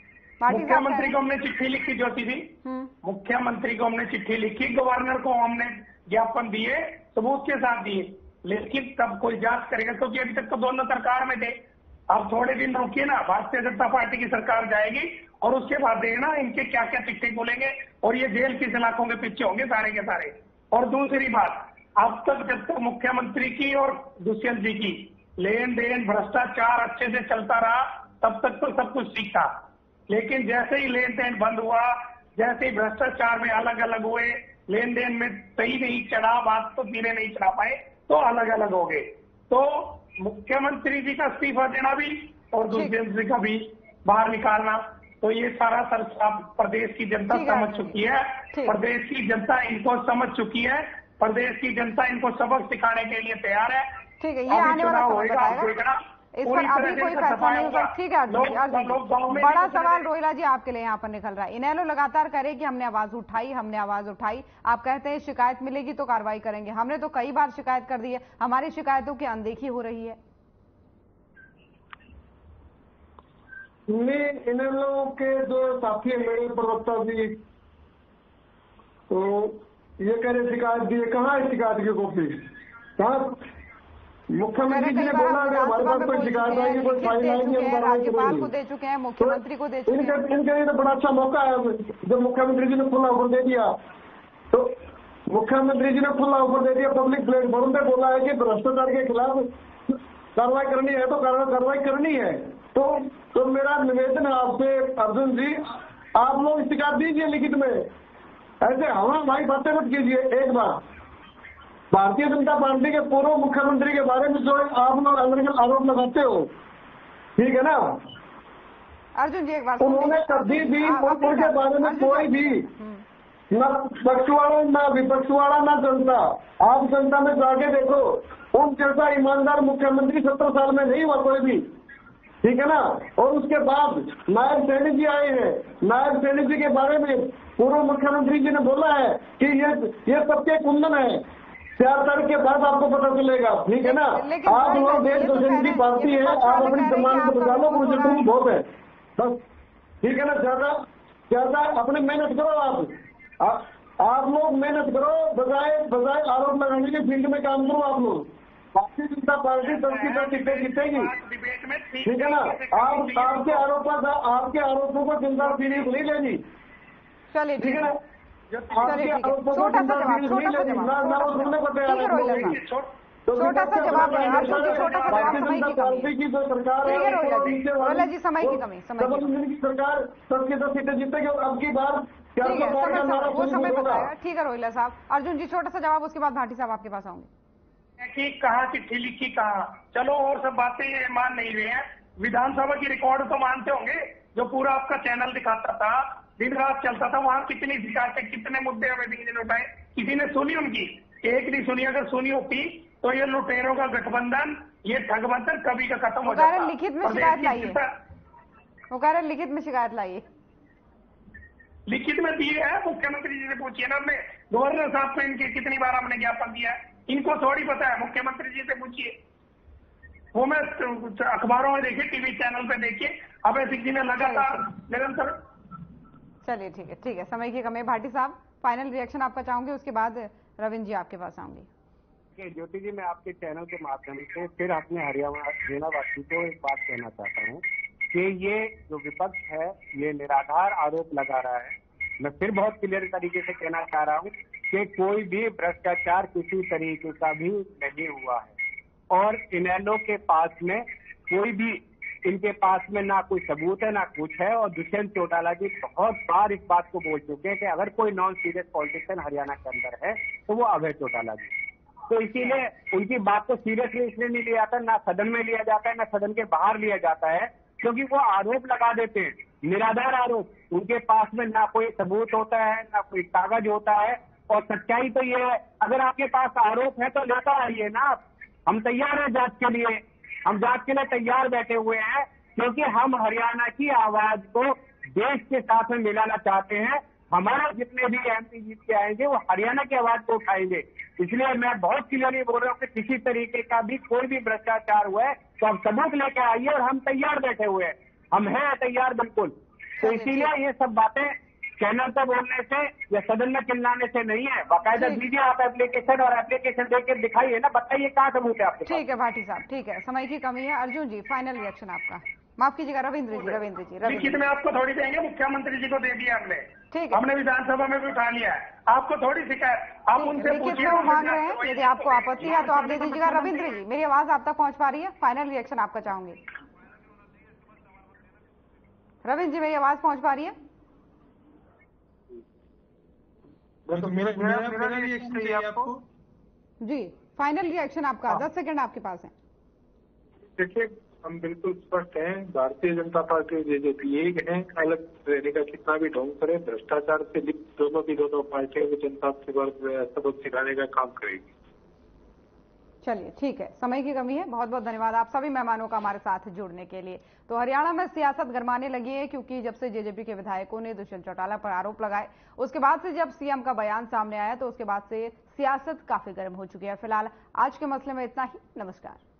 G: ज्योति जी, मुख्यमंत्री को हमने चिट्ठी लिखी, गवर्नर को हमने ज्ञापन दिए, सबूत के साथ दिए। लेकिन तब कोई जांच करेगा? क्योंकि अभी तक तो दोनों सरकार में थे। अब थोड़े दिन रुकिए ना, भारतीय जनता पार्टी की सरकार जाएगी और उसके बाद देखना इनके क्या क्या चिट्ठी खोलेंगे और ये जेल की सलाखों के पीछे होंगे सारे के सारे। और दूसरी बात, अब तक जब तक मुख्यमंत्री की और दुष्यंत जी की लेन देन भ्रष्टाचार अच्छे से चलता रहा तब तक तो सब कुछ ठीक था। लेकिन जैसे ही लेन देन बंद हुआ, जैसे ही भ्रष्टाचार में अलग अलग हुए, लेन देन में सही नहीं चढ़ा, बात तो धीरे नहीं चढ़ा पाए, तो अलग अलग हो गए। तो मुख्यमंत्री जी का इस्तीफा देना भी और दुष्यंत जी का भी बाहर निकालना, तो ये सारा प्रदेश की जनता समझ चुकी है। प्रदेश की जनता इनको समझ चुकी है। प्रदेश की जनता इनको सबक सिखाने के लिए तैयार है।
A: ठीक है, ये आने वाला समय बताएगा। इस पर अभी कोई फैसला नहीं होगा। ठीक है अर्जुन, बड़ा सवाल रोहिला जी आपके लिए यहाँ पर निकल रहा है। इनेलो लगातार करे कि हमने आवाज उठाई। आप कहते हैं शिकायत मिलेगी तो कार्रवाई करेंगे। हमने तो कई बार शिकायत कर दी है, हमारी शिकायतों की अनदेखी हो रही है।
E: इनेलो के जो साथी है मेरे प्रवक्ता जी, तो ये कह रहे शिकायत दी है। कहाँ है शिकायत की कॉपी? कहाँ? मुख्यमंत्री जी ने बोला कि हमारे पास कोई शिकायत आएगी, कोई फाइल आएगी, हम
A: राज्यपाल को दे चुके हैं, मुख्यमंत्री को दे चुके हैं।
E: इनके लिए तो बड़ा अच्छा मौका है। जब मुख्यमंत्री जी ने खुला ऑफर दे दिया, तो मुख्यमंत्री जी ने खुला ऑफर दे दिया, पब्लिक प्लेटफॉर्म पे बोला है कि भ्रष्टाचार के खिलाफ कार्रवाई करनी है तो कार्रवाई करनी है। तो मेरा निवेदन है आपसे अर्जुन जी, आप लोग शिकायत दीजिए लिखित में। ऐसे हमारी बातें मत कीजिए। एक बार भारतीय जनता पार्टी के पूर्व मुख्यमंत्री के बारे में जो आप लोग अलग आरोप लगाते हो, ठीक है ना
A: अर्जुन जी? एक बात,
E: उन्होंने कभी भी उनके बारे में कोई भी न पक्ष वाला न विपक्ष वाला न जनता, आप जनता में जाके देखो, उन जैसा ईमानदार मुख्यमंत्री 70 साल में नहीं हुआ कोई भी, ठीक है ना। और उसके बाद नायब सैनी जी आए हैं। नायब सैनी जी के बारे में पूर्व मुख्यमंत्री जी ने बोला है कि ये सबके कुंदन है। 4 तारीख के बाद आपको पता चलेगा, ठीक है ना। आप लोग देश की पार्टी है, आप अपनी सम्मान को बचा लो, मुझे तुम बहुत है बस, ठीक है ना। ज्यादा अपने मेहनत करो। आप लोग मेहनत करो, बजाय आरोप लगाने के फील्ड में काम करो। आप लोग भारतीय जनता पार्टी 10 की 10 सीटें जीतेगी, ठीक है ना। आपके आरोपों को जनता सीरीज नहीं लेगी,
A: चलिए
E: ठीक है ना।
A: छोटा सा जवाब
E: की जो सरकार है
A: जी, समय की कमी,
E: की सरकार 10 की 10 सीटें जीतेगी और अब की बार
A: वो समय बताएगा। ठीक है रोहिला साहब। अर्जुन जी छोटा सा जवाब, उसके बाद भाटी साहब आपके पास आऊंगे।
G: कि कहाँ चिट्ठी लिखी, कहाँ, चलो और सब बातें मान नहीं रहे हैं। विधानसभा की रिकॉर्ड तो मानते होंगे जो पूरा आपका चैनल दिखाता था, दिन रात चलता था, वहां कितनी शिकायतें, कितने मुद्दे अवैध ने उठाए, किसी ने सुनी उनकी? एक नहीं सुनी। अगर सुनी होती तो ये लुटेरों का गठबंधन, ये ठगबंधन कभी का खत्म हो जाता।
A: लिखित में शिकायत लाइए, मुकर्रर लिखित में शिकायत लाइए।
G: लिखित में दी है, मुख्यमंत्री जी से पूछिए ना। हमने गवर्नर साहब को इनके कितनी बार हमने ज्ञापन दिया है, इनको थोड़ी पता है। मुख्यमंत्री जी से पूछिए, वो मैं अखबारों में देखिए, टीवी चैनल पे देखिए, अभय सिंह जी ने लगातार निरंतर।
A: चलिए ठीक है, समय की कमी है। भाटी साहब, फाइनल रिएक्शन आपका चाहूंगी, उसके बाद रविंद्र जी आपके पास आऊंगी।
F: ज्योति जी, मैं आपके चैनल के माध्यम से फिर अपने हरियाणा वासी को एक बात कहना चाहता हूँ कि ये जो विपक्ष है ये निराधार आरोप लगा रहा है। मैं फिर बहुत क्लियर तरीके से कहना चाह रहा हूँ कि कोई भी भ्रष्टाचार किसी तरीके का भी नहीं हुआ है, और इनेलो के पास में कोई भी, इनके पास में ना कोई सबूत है ना कुछ है। और दुष्यंत चौटाला जी बहुत बार इस बात को बोल चुके हैं कि अगर कोई नॉन सीरियस पॉलिटिशियन हरियाणा के अंदर है तो वो अभय चौटाला जी। तो इसीलिए उनकी बात को सीरियसली इसलिए नहीं लिया जाता, ना सदन में लिया जाता है ना सदन के बाहर लिया जाता है, क्योंकि वो आरोप लगा देते हैं, निराधार आरोप। उनके पास में ना कोई सबूत होता है ना कोई कागज होता है। और सच्चाई तो ये है, अगर आपके पास आरोप है तो लेकर आइए ना आप। हम तैयार हैं जांच के लिए, हम जांच के लिए तैयार बैठे हुए हैं, क्योंकि हम हरियाणा की आवाज को देश के साथ में मिलाना चाहते हैं। हमारा जितने भी एमपी जीत के आएंगे वो हरियाणा की आवाज को उठाएंगे। इसलिए मैं बहुत क्लियरली बोल रहा हूँ कि किसी तरीके का भी कोई भी भ्रष्टाचार हुआ है तो हम सबूत लेके आइए, और हम तैयार बैठे हुए हैं, हम हैं तैयार बिल्कुल। तो इसीलिए ये सब बातें चैनल पर बोलने से या सदन में चिल्लाने से नहीं है, बाकायदा दीजिए आप एप्लीकेशन, और एप्लीकेशन देकर दिखाइए ना, बताइए कहाँ सबूत है आपके पास।
A: ठीक है भाटी साहब, ठीक है, समय की कमी है। अर्जुन जी, फाइनल रिएक्शन आपका। माफ कीजिएगा रविंद्र जी।
G: लिखित में आपको थोड़ी देंगे, मुख्यमंत्री जी को दे दिया हमने,
A: ठीक है,
G: हमने विधानसभा में भी उठा लिया है, आपको थोड़ी शिकायत, आप उनसे पूछिए।
A: वो मांग रहे हैं, यदि आपको आपत्ति है तो आप दे दीजिएगा। रविंद्र जी, मेरी आवाज आप तक पहुंच पा रही है? फाइनल रिएक्शन आपका चाहूंगी। रविंद्र जी, मेरी आवाज पहुंच पा रही है?
C: मेरा रिएक्शन चाहिए आपको
A: जी, फाइनल रिएक्शन आपका। 10 सेकंड आपके पास है।
C: देखिए, हम बिल्कुल स्पष्ट हैं, भारतीय जनता पार्टी जेजेपी एक है, अलग रहने का कितना भी ढोंग करे, भ्रष्टाचार से लिप्त दोनों पार्टियों को जनता से सबक सिखाने का काम करेगी।
A: चलिए ठीक है, समय की कमी है। बहुत बहुत धन्यवाद आप सभी मेहमानों का हमारे साथ जुड़ने के लिए। तो हरियाणा में सियासत गरमाने लगी है, क्योंकि जब से जेजेपी के विधायकों ने दुष्यंत चौटाला पर आरोप लगाए, उसके बाद से जब सीएम का बयान सामने आया तो उसके बाद से सियासत काफी गर्म हो चुकी है। फिलहाल आज के मसले में इतना ही। नमस्कार।